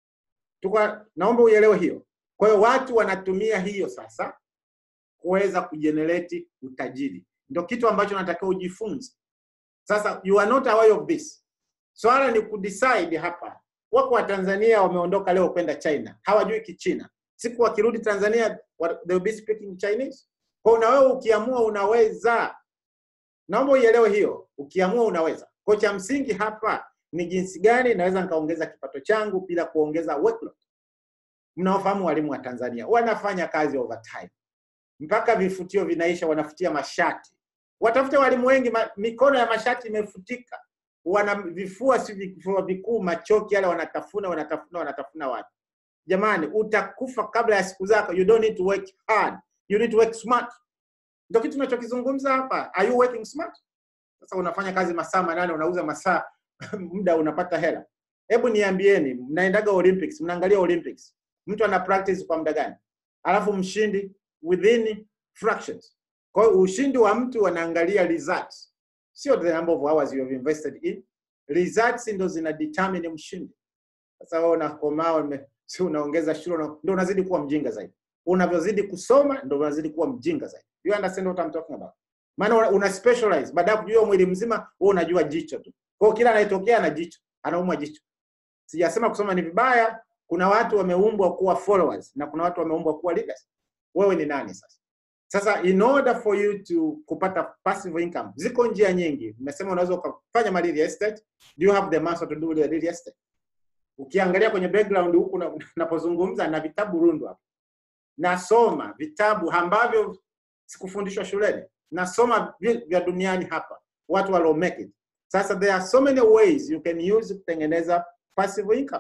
Naomba uelewe hiyo. Kwa hiyo watu wanatumia hiyo sasa kuweza kugenerate utajiri. Ndio kitu ambacho nataka ujifunze. Sasa you are not aware of this. Swala ni kudecide hapa. Wako wa Tanzania wameondoka leo kwenda China. Hawajui Kichina. Siku wakirudi Tanzania they will be speaking Chinese. Kwa na wewe ukiamua unaweza. Naomba uelewe hiyo. Ukiamua unaweza. Kwa cha msingi hapa ni jinsi gani naweza nikaongeza kipato changu bila kuongeza workload. Mnaofahamu walimu wa Tanzania wanafanya kazi overtime. Mpaka vifutio vinaisha wanafutia mashati. Watafute walimu wengi mikono ya mashati imefutika. Wana vifua si vifua vikuu, machoki yale wanatafuna watu. Jamani, utakufa kabla ya siku zako. You don't need to work hard. You need to work smart. Ndio kitu tunachokizungumza hapa. Are you working smart? Sasa unafanya kazi masaa 8, unauza masaa muda unapata hela. Hebu niambieni, mnaendaga Olympics, mnaangalia Olympics. Mtu ana practice kwa muda gani? Alafu mshindi within fractions. Kwa hiyo ushindi wa mtu wanaangalia results. Sio the number of hours you have invested in. Results ndio zina determine mshindi. Sasa wewe unakomaa, si unaongeza shule, ndio unazidi kuwa mjinga zaidi. Unavyozidi kusoma ndio unazidi kuwa mjinga zaidi. You understand what I'm talking about? Maana una specialize, baada ya kujua mwili mzima, wewe unajua jicho tu. Kwa hiyo kila anayetokea na jicho, anaumwa jicho. Sijasema kusoma ni vibaya, kuna watu wameumbwa kuwa followers na kuna watu wameumbwa kuwa leaders. Wewe ni nani sasa? Sasa in order for you to kupata passive income, ziko njia nyingi. Nimesema unaweza kufanya real estate. Do you have the muscle to do the real estate? Ukiangalia kwenye background huku napozungumza na vitabu rundu hapa. Nasoma vitabu ambavyo sikufundishwa shuleni. Nasoma vya duniani hapa. Watu walio make it. Sasa there are so many ways you can use kutengeneza passive income.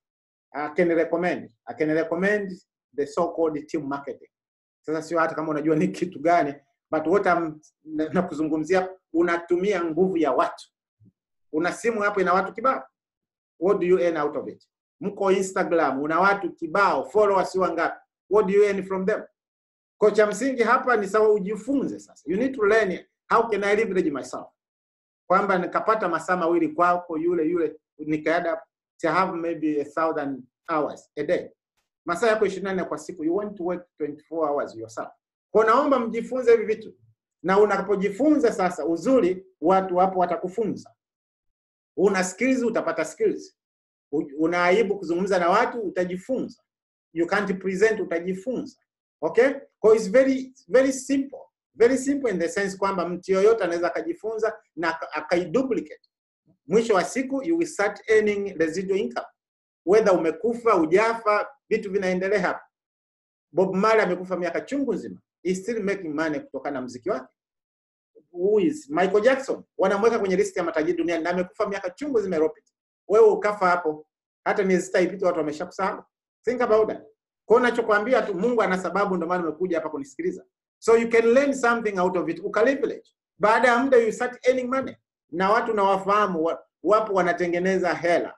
I can recommend the so-called team marketing. Sasa sio hata kama unajua ni kitu gani, but what I'm nakuzungumzia, unatumia nguvu ya watu. Una simu hapo ina watu kibao. What do you earn out of it? Mko Instagram una watu kibao, followers wangapi? What do you earn from them? Kwa cha msingi hapa ni sawa ujifunze sasa. You need to learn how can I leverage myself. Kwamba nikapata masaa 2 kwako yule nikaenda to have maybe 1,000 hours a day. Masaa yako 24 kwa siku, you want to work 24 hours yourself. Kwa naomba mjifunze hivi vitu. Na unapojifunza sasa, uzuri watu hapo watakufunza. Una skills utapata skills. Una aibu kuzungumza na watu utajifunza. You can't present utajifunza. Okay? Kwa it's very simple. Very simple in the sense kwamba mtu yoyote anaweza kujifunza na akaiduplicate. Mwisho wa siku you will start earning residual income. Whether umekufa, ujafa, vitu vinaendelea hapa. Bob Marley amekufa miaka chungu nzima. He still making money kutokana na muziki wake. Who is Michael Jackson? Wanamweka kwenye list ya matajiri duniani na amekufa miaka chungu nzima Europe. Wewe ukafa hapo, hata miezi 6 ipite watu wameshakusahau. Think about that. Kwa ninachokuambia tu, Mungu ana sababu, ndio maana umekuja hapa kunisikiliza. So you can learn something out of it, ukaleverage. Baada ya muda you start earning money. Na watu nawafahamu wapo wanatengeneza hela.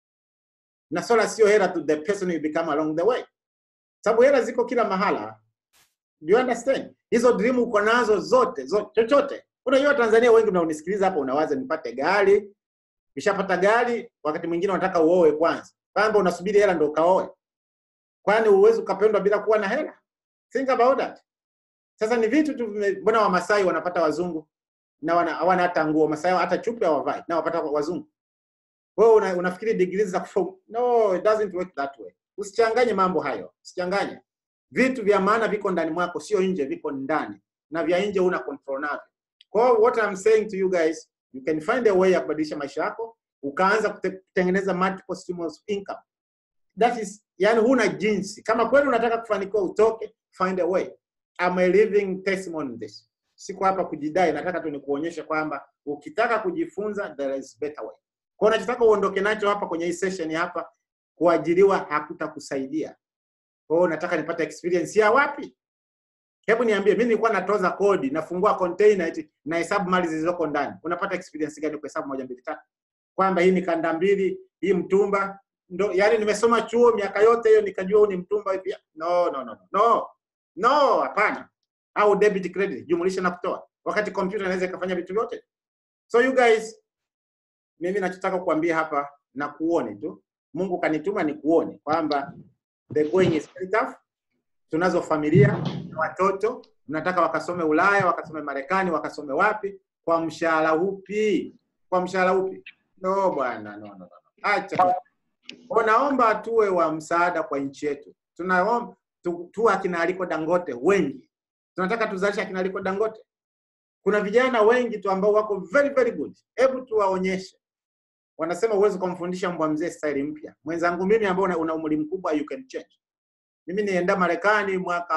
Na sola sio hela to the person you become along the way. Sababu hela ziko kila mahala. Do you understand? Hizo dream uko nazo zote chochote. Unajua Tanzania wengi mnaonisikiliza hapa unawaza nipate gari. Ukishapata gari, wakati mwingine unataka uoe kwanza. Kwamba unasubiri hela ndio kaoe. Kwani uwezo ukapendwa bila kuwa na hela? Think about that. Sasa ni vitu tu, mbona Wamasai wanapata wazungu na hawana hata nguo, Masai hata chupi hawavai na wapata wazungu. Wewe unafikiri degrees za kuform? No, it doesn't work that way. Usichanganye mambo hayo. Usichanganye. Vitu vya maana viko ndani mwako, sio nje, viko ndani. Na vya nje una control navyo. Kwa what I'm saying to you guys, you can find a way ya kubadilisha maisha yako, ukaanza kutengeneza multiple streams of income. That is, yani huna jinsi. Kama kweli unataka kufanikiwa utoke, find a way. I'm a living testimony this. Siko hapa kujidai, nataka tu nikuonyeshe kwamba ukitaka kujifunza there is better way. Kwa hiyo nataka uondoke nacho hapa kwenye hii session hapa, kuajiriwa hakutakusaidia. Kwa hiyo nataka nipate experience ya wapi? Hebu niambie, mimi nilikuwa natoza kodi, nafungua container eti na hesabu mali zilizoko ndani. Unapata experience gani kwa hesabu 1 2 3? Kwamba hii ni kanda mbili, hii mtumba, ndo yani nimesoma chuo miaka yote hiyo nikajua huu ni mtumba hivi. No, hapana. Au debit credit, jumlisha na kutoa. Wakati computer inaweza ikafanya vitu vyote. So you guys, mimi nachotaka kukuambia hapa na kuone tu. Mungu kanituma ni kuone kwamba the going is very tough. Tunazo familia na watoto, tunataka wakasome Ulaya, wakasome Marekani, wakasome wapi, kwa mshahara upi? Kwa mshahara upi? No bwana, no. Acha. Naomba tuwe wa msaada kwa nchi yetu. Tunaomba tuwe akina Aliko Dangote wengi. Tunataka tuzalisha akina Aliko Dangote. Kuna vijana wengi tu ambao wako very very good. Hebu tuwaonyeshe. Wanasema uwezo kumfundisha mbwa mzee style mpya. Mwenzangu mimi ambao una umri mkubwa, you can change. Mimi nienda Marekani mwaka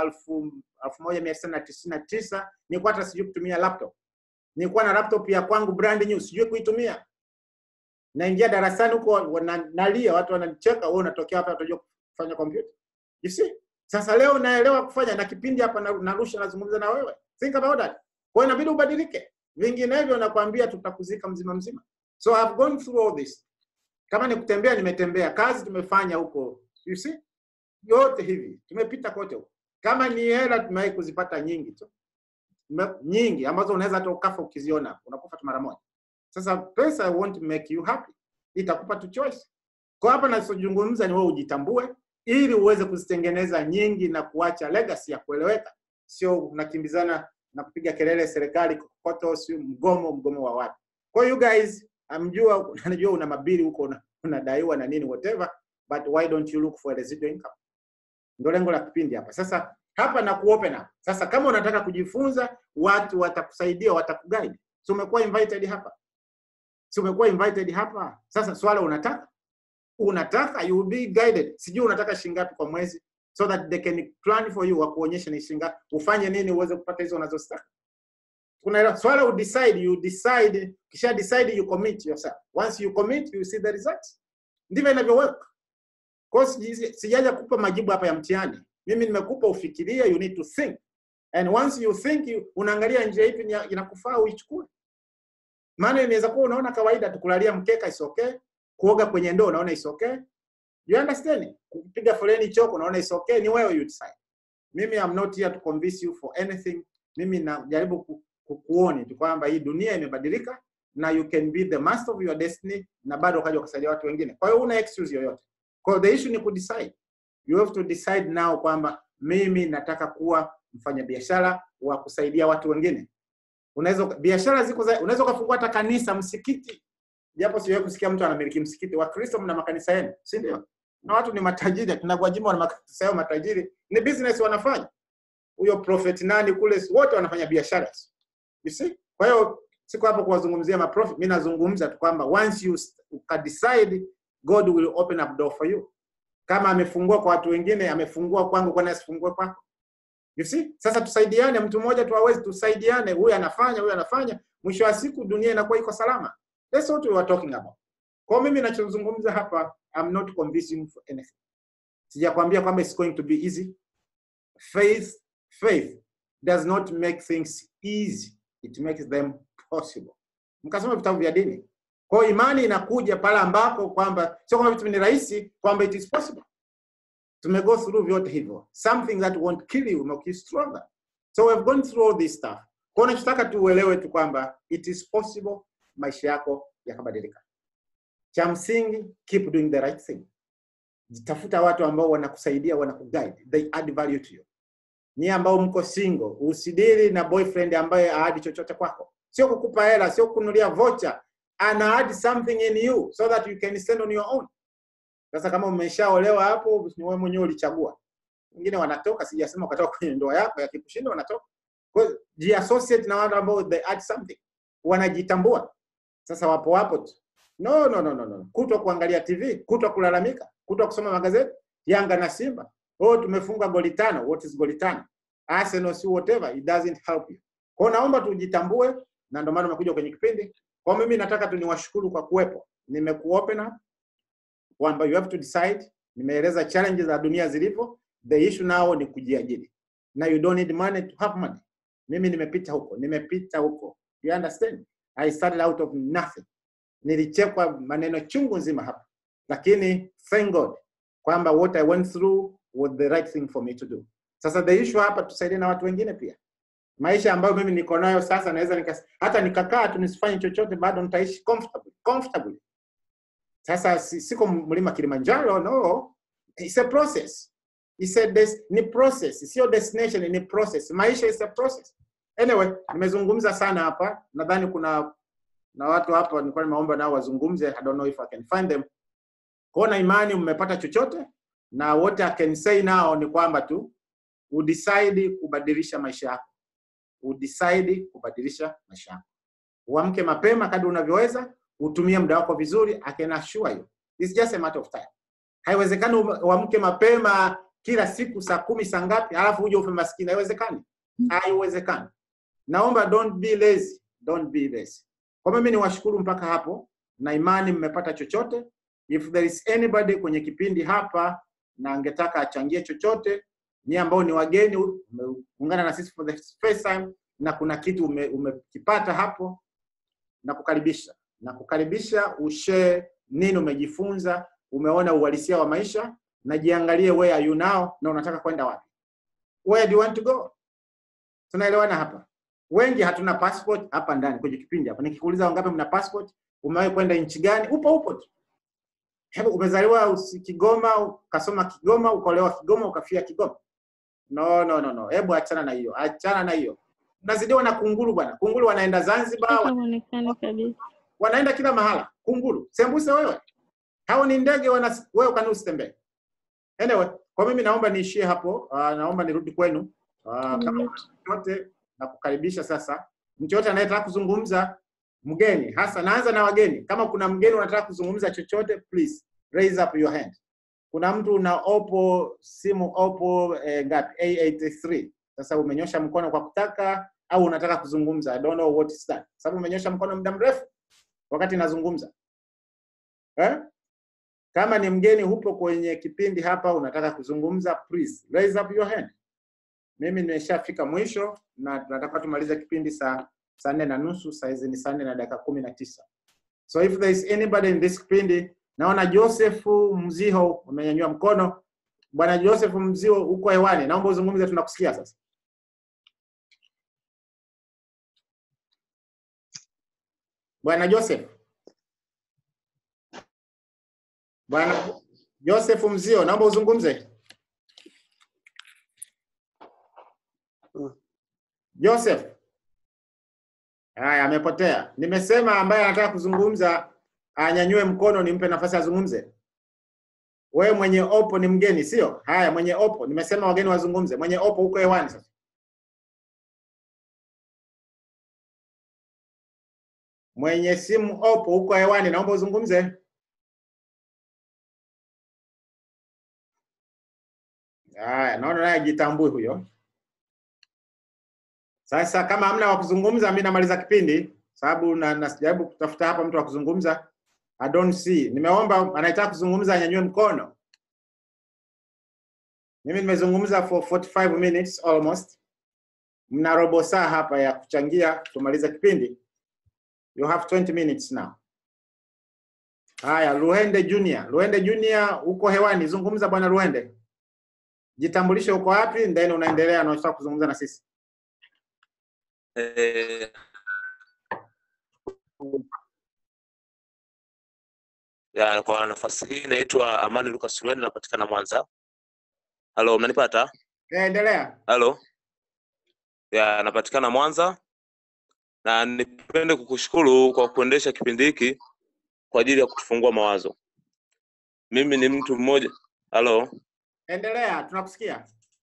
1999, nilikuwa hata sijui kutumia laptop. Nilikuwa na laptop ya kwangu brand new, sijui kuitumia. Naingia darasani huko nalia, watu wananicheka, wewe unatokea hapa utajua kufanya computer. You see? Sasa leo naelewa kufanya, na kipindi hapa narusha nazungumza na wewe. Think about that. Kwa hiyo inabidi ubadilike. Vinginevyo nakwambia tutakuzika mzima mzima. So I've gone through all this. Kama ni kutembea nimetembea, kazi tumefanya huko. You see? Yote hivi tumepita kote huko. Kama ni hela tumewahi kuzipata nyingi tu. Nyingi ambazo unaweza hata ukafa ukiziona, unakufa tu mara moja. Sasa pesa won't make you happy. Itakupa tu choice. Kwa hapa nasozungumza ni wewe ujitambue ili uweze kuzitengeneza nyingi na kuacha legacy ya kueleweka. Sio unakimbizana na kupiga kelele serikali kokoto, sio mgomo wa watu. Kwa you guys, najua una mabili huko unadaiwa na nini whatever, but why don't you look for a residual income? Ndio lengo la kipindi hapa. Sasa hapa na kuopen up. Sasa kama unataka kujifunza, watu watakusaidia, watakuguide. So umekuwa invited hapa. Sasa swala unataka you will be guided. Sijui unataka shilingi ngapi kwa mwezi, so that they can plan for you, wakuonyeshe ni shilingi ngapi, ufanye nini uweze kupata hizo unazostaka. Kuna swala you decide, kisha decide you commit yourself. Once you commit, you see the results. Ndivyo inavyo work. Kwa sijaja kukupa majibu hapa ya mtihani. Mimi nimekupa ufikirie, you need to think. And once you think, unaangalia njia ipi inakufaa uichukue. Maana inaweza kuwa unaona kawaida tukulalia mkeka is okay, kuoga kwenye ndoo unaona is okay. You understand? Kupiga foleni choko unaona is okay, ni wewe you decide. Mimi I'm not here to convince you for anything. Mimi najaribu kukuoni tu kwamba hii dunia imebadilika na you can be the master of your destiny na bado ukaja kusaidia watu wengine. Kwa hiyo una excuse yoyote. Kwa the issue ni kudecide. You have to decide now kwamba mimi nataka kuwa mfanyabiashara wa kusaidia watu wengine. Biashara ziko unaweza kufungua hata kanisa, msikiti. Japo siwewe kusikia mtu anamiliki msikiti. Wakristo mna makanisa yenu, si ndio? Na watu ni matajiri, tunakuajima wana makanisa yao matajiri. Ni business wanafanya. Huyo prophet nani kule wote wanafanya biashara. You see? Kwa hiyo siko hapo kuwazungumzia maprofit. Mimi nazungumza tu kwamba once you decide, God will open up door for you. Kama amefungua kwa watu wengine, amefungua kwangu, kwa nini asifungue kwako? You see? Sasa tusaidiane, mtu mmoja tu hawezi, tusaidiane, huyu anafanya, mwisho wa siku dunia inakuwa iko salama. That's what we were talking about. Kwa mimi ninachozungumza hapa, I'm not convincing for anything. Sijakwambia kwamba it's going to be easy. Faith does not make things easy. It makes them possible. Mkasoma vitabu vya dini. Kwa imani inakuja pale ambako kwamba sio kama vitu ni rahisi, kwamba it is possible. Tumego through vyote hivyo. Something that won't kill you make you stronger. So we've gone through all this stuff. Kwa tunataka tuelewe tu kwamba it is possible maisha yako yakabadilika. Cha msingi, keep doing the right thing. Jitafuta watu ambao wanakusaidia, wanakuguide. They add value to you. Ni ambao mko single, usidili na boyfriend ambaye aadi chochote kwako. Sio kukupa hela, sio kununulia voucher. Ana add something in you so that you can stand on your own. Sasa kama umeshaolewa hapo, ni wewe mwenyewe ulichagua. wengine wanatoka, sijasema ukatoka kwenye ndoa yako, yakikushinda wanatoka. Kwa hiyo jiassociate na watu ambao they add something, wanajitambua. Sasa wapo tu. No. Kutwa kuangalia TV, kutwa kulalamika, kutwa kusoma magazeti, Yanga na Simba. Oh, tumefunga goli 5. What is goli 5? Arsenal si whatever, it doesn't help you. Kwa naomba tujitambue, na ndio maana nimekuja kwenye kipindi. Kwa mimi nataka tu niwashukuru kwa kuwepo. Nimekuopen up kwamba you have to decide. Nimeeleza challenges za dunia zilipo. The issue now ni kujiajiri. Now you don't need money to have money. Mimi nimepita huko. You understand? I started out of nothing. Nilichekwa maneno chungu nzima hapa. Lakini thank God kwamba what I went through was the right thing for me to do. Sasa the issue hapa tusaidie na watu wengine pia. Maisha ambayo mimi niko nayo sasa naweza hata nikakaa tu nisifanye chochote bado nitaishi comfortably. Sasa siko mlima Kilimanjaro, no. It's a process. Ni process, sio destination, ni process. Maisha is a process. Anyway, nimezungumza sana hapa. Nadhani kuna na watu hapa nilikuwa nimeomba nao wazungumze. I don't know if I can find them. Kwa imani mmepata chochote, na what I can say now ni kwamba tu udecide kubadilisha maisha yako. Uamke mapema kadri unavyoweza, utumie muda wako vizuri. I can assure you, it's just a matter of time. Haiwezekani uamke mapema kila siku saa 10 saa ngapi alafu uje ufe maskini. Haiwezekani. Naomba don't be lazy. Kwa mimi niwashukuru mpaka hapo, na imani mmepata chochote. If there is anybody kwenye kipindi hapa na angetaka achangie chochote, ni ambao ni wageni umeungana na sisi for the first time na kuna kitu umekipata hapo, na kukaribisha ushare nini umejifunza, umeona uhalisia wa maisha, na jiangalie where are you now na unataka kwenda wapi. Where do you want to go? Tunaelewana hapa? Wengi hatuna passport hapa ndani kwenye kipindi hapa. Nikikuuliza wangapi mna passport, umewahi kwenda nchi gani? Upo tu. Hebu umezaliwa Kigoma, ukasoma Kigoma, ukaolewa Kigoma, ukafia Kigoma. No. Hebu achana na hiyo. Unazidiwa na kunguru bwana. Kunguru wanaenda Zanzibar. Wanaenda kila mahala. Kunguru. Sembuse wewe. Hao ni ndege wewe ukani usitembee. Anyway, kwa mimi naomba niishie hapo. Naomba nirudi kwenu. Kama yote na kukaribisha sasa. Mtu yote anayetaka kuzungumza, mgeni, hasa naanza na wageni. Kama kuna mgeni unataka kuzungumza chochote, please raise up your hand. Kuna mtu una simu Oppo ngapi? A83. Sasa umenyosha mkono kwa kutaka au unataka kuzungumza? I don't know what is that. Sababu umenyosha mkono muda mrefu wakati nazungumza. Kama ni mgeni hupo kwenye kipindi hapa unataka kuzungumza, please raise up your hand. Mimi nimeshafika mwisho na tunataka tumalize kipindi saa 4:30. Saa hizi ni 4:19. So if there is anybody in this kipindi, naona Joseph Mziho umenyanyua mkono. Bwana Joseph Mziho uko hewani, naomba uzungumze, tunakusikia sasa. Bwana Joseph. Bwana Joseph Mziho, naomba uzungumze. Joseph. Haya, amepotea. Nimesema ambaye anataka kuzungumza anyanyue mkono nimpe nafasi azungumze. Wewe mwenye Oppo ni mgeni, sio? Haya, mwenye Oppo, nimesema wageni wazungumze. Mwenye Oppo uko hewani sasa. Mwenye simu Oppo uko hewani, naomba uzungumze. Haya, naona naye jitambue huyo. Sasa kama hamna wa kuzungumza, mimi namaliza kipindi sababu nasijaribu kutafuta hapa mtu wa kuzungumza. I don't see. Nimeomba anataka kuzungumza anyanyue mkono. Mimi nimezungumza for 45 minutes almost. Mna robo saa hapa ya kuchangia tumalize kipindi. You have 20 minutes now. Haya, Luhende Junior uko hewani, zungumza bwana Luhende. Jitambulishe uko wapi, then unaendelea na unataka kuzungumza na sisi. Ya, kwa nafasi hii naitwa Amani Lucas Luhende, napatikana Mwanza. Hello, mnanipata? Endelea. Hello. Ya, napatikana Mwanza. Na nipende kukushukuru kwa kuendesha kipindi hiki kwa ajili ya kutufungua mawazo. Mimi ni mtu mmoja. Hello. Endelea, tunakusikia.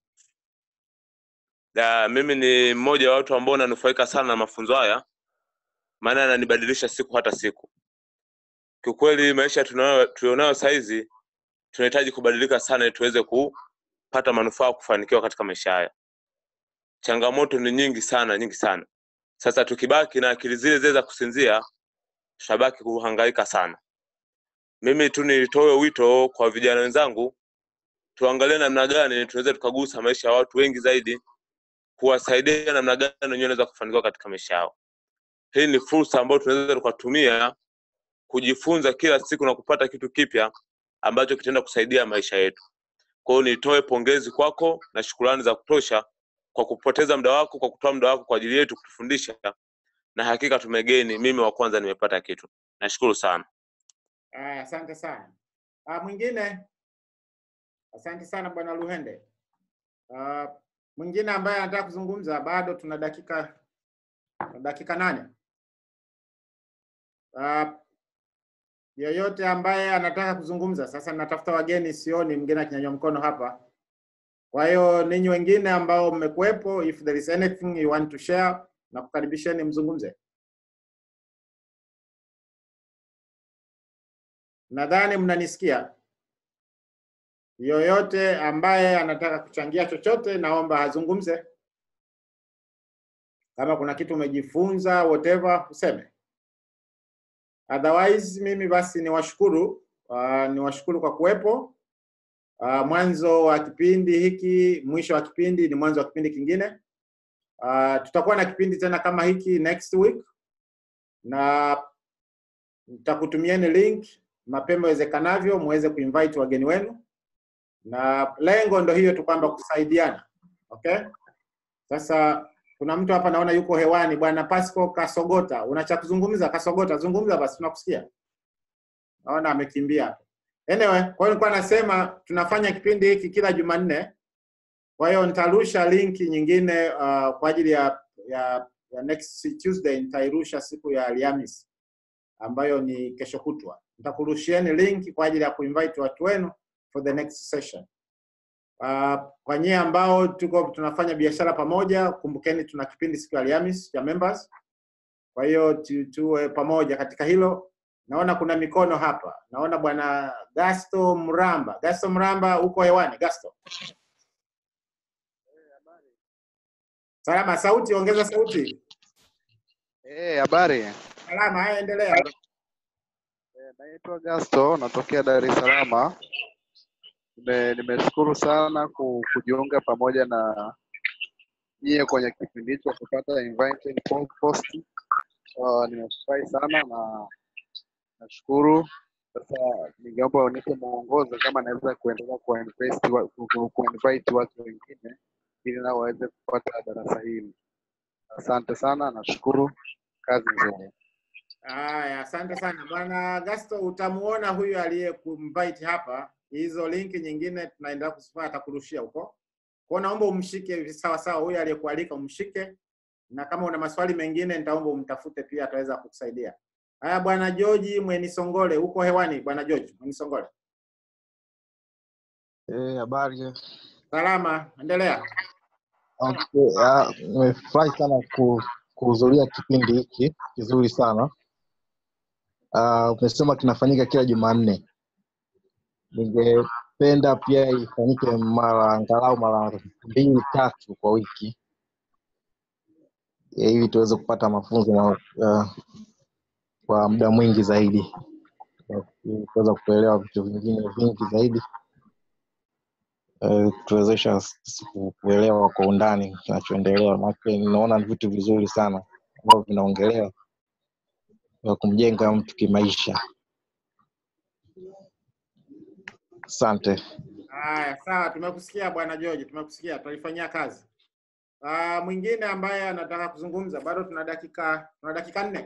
Mimi ni mmoja wa watu ambao nanufaika sana na mafunzo haya, maana yananibadilisha siku hata siku. Kiukweli maisha tunayo saizi tunahitaji kubadilika sana ili tuweze kupata manufaa, kufanikiwa katika maisha haya. Changamoto ni nyingi sana. Sasa tukibaki na akili zile za kusinzia, tutabaki kuhangaika sana. Mimi tu nitoe wito kwa vijana wenzangu, tuangalie namna gani tuweze tukagusa maisha ya watu wengi zaidi, kuwasaidia namna gani wenyewe wanaweza kufanikiwa katika maisha yao. Hii ni fursa ambayo tunaweza tukatumia kujifunza kila siku na kupata kitu kipya ambacho kitaenda kusaidia maisha yetu. Kwa hiyo nitoe pongezi kwako na shukrani za kutosha kwa kupoteza muda wako, kwa kutoa muda wako kwa ajili yetu kutufundisha, na hakika tumegeni. Mimi wa kwanza nimepata kitu. Nashukuru sana. Asante sana. Mwingine? Asante sana Bwana Luhende. Mwingine ambaye anataka kuzungumza? Bado tuna dakika 8. Yeyote ambaye anataka kuzungumza? Sasa natafuta wageni, sioni mgeni akinyanyua mkono hapa. Kwa hiyo ninyi wengine ambao mmekuepo, if there is anything you want to share, na kukaribisheni mzungumze. Nadhani mnanisikia. Yoyote ambaye anataka kuchangia chochote, naomba azungumze. Kama kuna kitu umejifunza, whatever, useme. Otherwise mimi basi niwashukuru kwa kuwepo. Mwanzo wa kipindi hiki, mwisho wa kipindi ni mwanzo wa kipindi kingine. Tutakuwa na kipindi tena kama hiki next week, na nitakutumieni link mapema iwezekanavyo muweze kuinvite wageni wenu, na lengo ndio hiyo tu, kwamba kusaidiana. Okay? Sasa kuna mtu hapa naona yuko hewani, Bwana Pasco Kasogota. Unacha kuzungumza Kasogota? Zungumza basi, tunakusikia. Naona amekimbia. Anyway, kwa hiyo nilikuwa nasema tunafanya kipindi hiki kila Jumanne. Kwa hiyo nitarusha linki nyingine kwa ajili ya next Tuesday. Nitairusha siku ya Alhamisi ambayo ni kesho kutwa. Nitakurushieni link kwa ajili ya kuinvite watu wenu for the next session. Kwa nyie ambao tunafanya biashara pamoja, kumbukeni tuna kipindi siku ya Alhamisi ya members. Kwa hiyo tuwe pamoja katika hilo. Naona kuna mikono hapa. Naona Bwana Gasto Mramba. Gasto Mramba, uko hewani Gasto? Salama, sauti, ongeza sauti. Habari. Salama, endelea. Naitwa Gasto, natokea Dar es Salaam. Nimeshukuru sana kujiunga pamoja na nyie kwenye kipindi hicho, kupata invited post. Nimefurahi sana na nashukuru. Sasa ningeomba unipe mwongozo kama naweza kuendelea kuinvite watu wengine ili nao waweze kupata darasa hili. Asante sana, nashukuru. Kazi nzuri. Asante sana Bwana Gasto. Utamuona huyu aliyekuinvite hapa. Hizo linki nyingine tunaendelea kusifaa, atakurushia huko. Kwa naomba umshike sawa sawa huyu aliyekualika, umshike. Na kama una maswali mengine nitaomba umtafute pia, ataweza kukusaidia. Haya, Bwana George Mwenisongole, uko hewani Bwana George Mwenisongole? Habari. Salama, endelea. Okay, nimefurahi sana kuhudhuria kipindi hiki kizuri sana. Umesema kinafanyika kila Jumanne. Ningependa pia ifanyike angalau mara 2-3 kwa wiki, ili tuweze kupata mafunzo kwa muda mwingi zaidi, tuweza kuelewa vitu vingine vingi zaidi, tuwezesha kuelewa kwa undani kinachoendelea. Maana ninaona ni vitu vizuri sana ambavyo vinaongelewa kwa kumjenga mtu kimaisha. Asante. Sawa, tumekusikia Bwana George, tumekusikia, tulifanyia kazi. Mwingine ambaye anataka kuzungumza? Bado tuna dakika 4.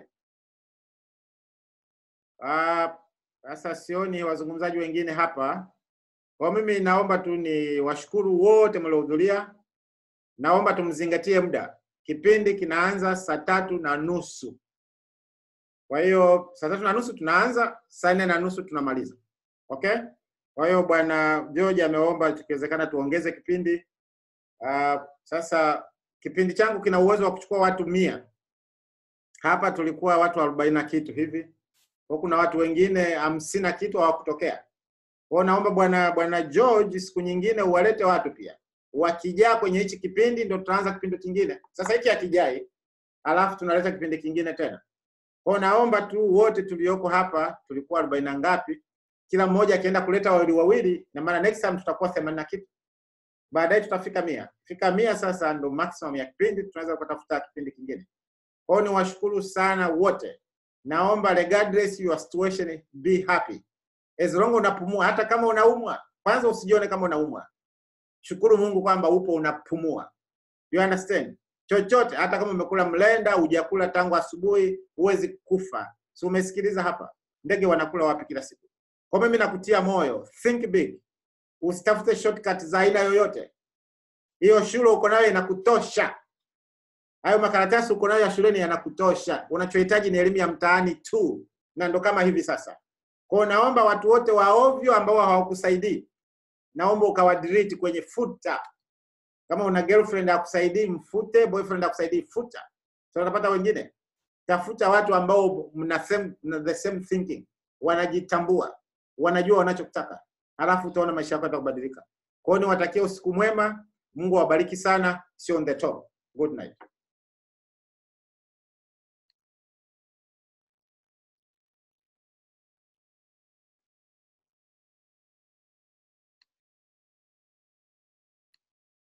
Sasa sioni wazungumzaji wengine hapa. Kwa mimi naomba tu ni washukuru wote mliohudhuria. Naomba tumzingatie muda. Kipindi kinaanza saa 3:30. Kwa hiyo saa 3:30 tunaanza, saa 4:30 tunamaliza. Okay? Kwa hiyo Bwana George ameomba tukiwezekana tuongeze kipindi. Sasa Kipindi changu kina uwezo wa kuchukua watu 100. Hapa tulikuwa watu 40 na kitu hivi. Kwa kuna watu wengine 50 na kitu hawakutokea. Kwa naomba bwana George siku nyingine uwalete watu pia. Wakijaa kwenye hichi kipindi ndio tutaanza kipindi kingine. Sasa hiki hakijai. Alafu tunaleta kipindi kingine tena. Kwa naomba tu wote tulioko hapa tulikuwa 40 na ngapi, kila mmoja akienda kuleta wawili na maana next time tutakuwa 80 na kitu. Baadaye tutafika 100. Fika 100 sasa ndo maximum ya kipindi, tunaweza kutafuta kipindi kingine. Kwa hiyo niwashukuru sana wote. Naomba regardless your situation, be happy. As long unapumua, hata kama unaumwa, kwanza usijione kama unaumwa. Shukuru Mungu kwamba upo unapumua. You understand? Chochote, hata kama umekula mlenda, hujakula tangu asubuhi, huwezi kufa. So umesikiliza hapa. Ndege wanakula wapi kila siku? Kwa mimi nakutia moyo, think big. Usitafute shortcut za aina yoyote. Hiyo shule uko nayo inakutosha. Hayo makaratasi uko nayo ya shuleni yanakutosha. Unachohitaji ni elimu ya mtaani tu. Na ndo kama hivi sasa. Kwa naomba watu wote wa ovyo ambao hawakusaidii, naomba ukawadelete kwenye futa. Kama una girlfriend akusaidii mfute, boyfriend akusaidii futa. So unapata wengine. Tafuta watu ambao mna the same thinking, wanajitambua, wanajua wanachotaka. Halafu utaona maisha yako yatakubadilika. Kwa hiyo niwatakie usiku mwema. Mungu awabariki sana. See you on the top. Good night.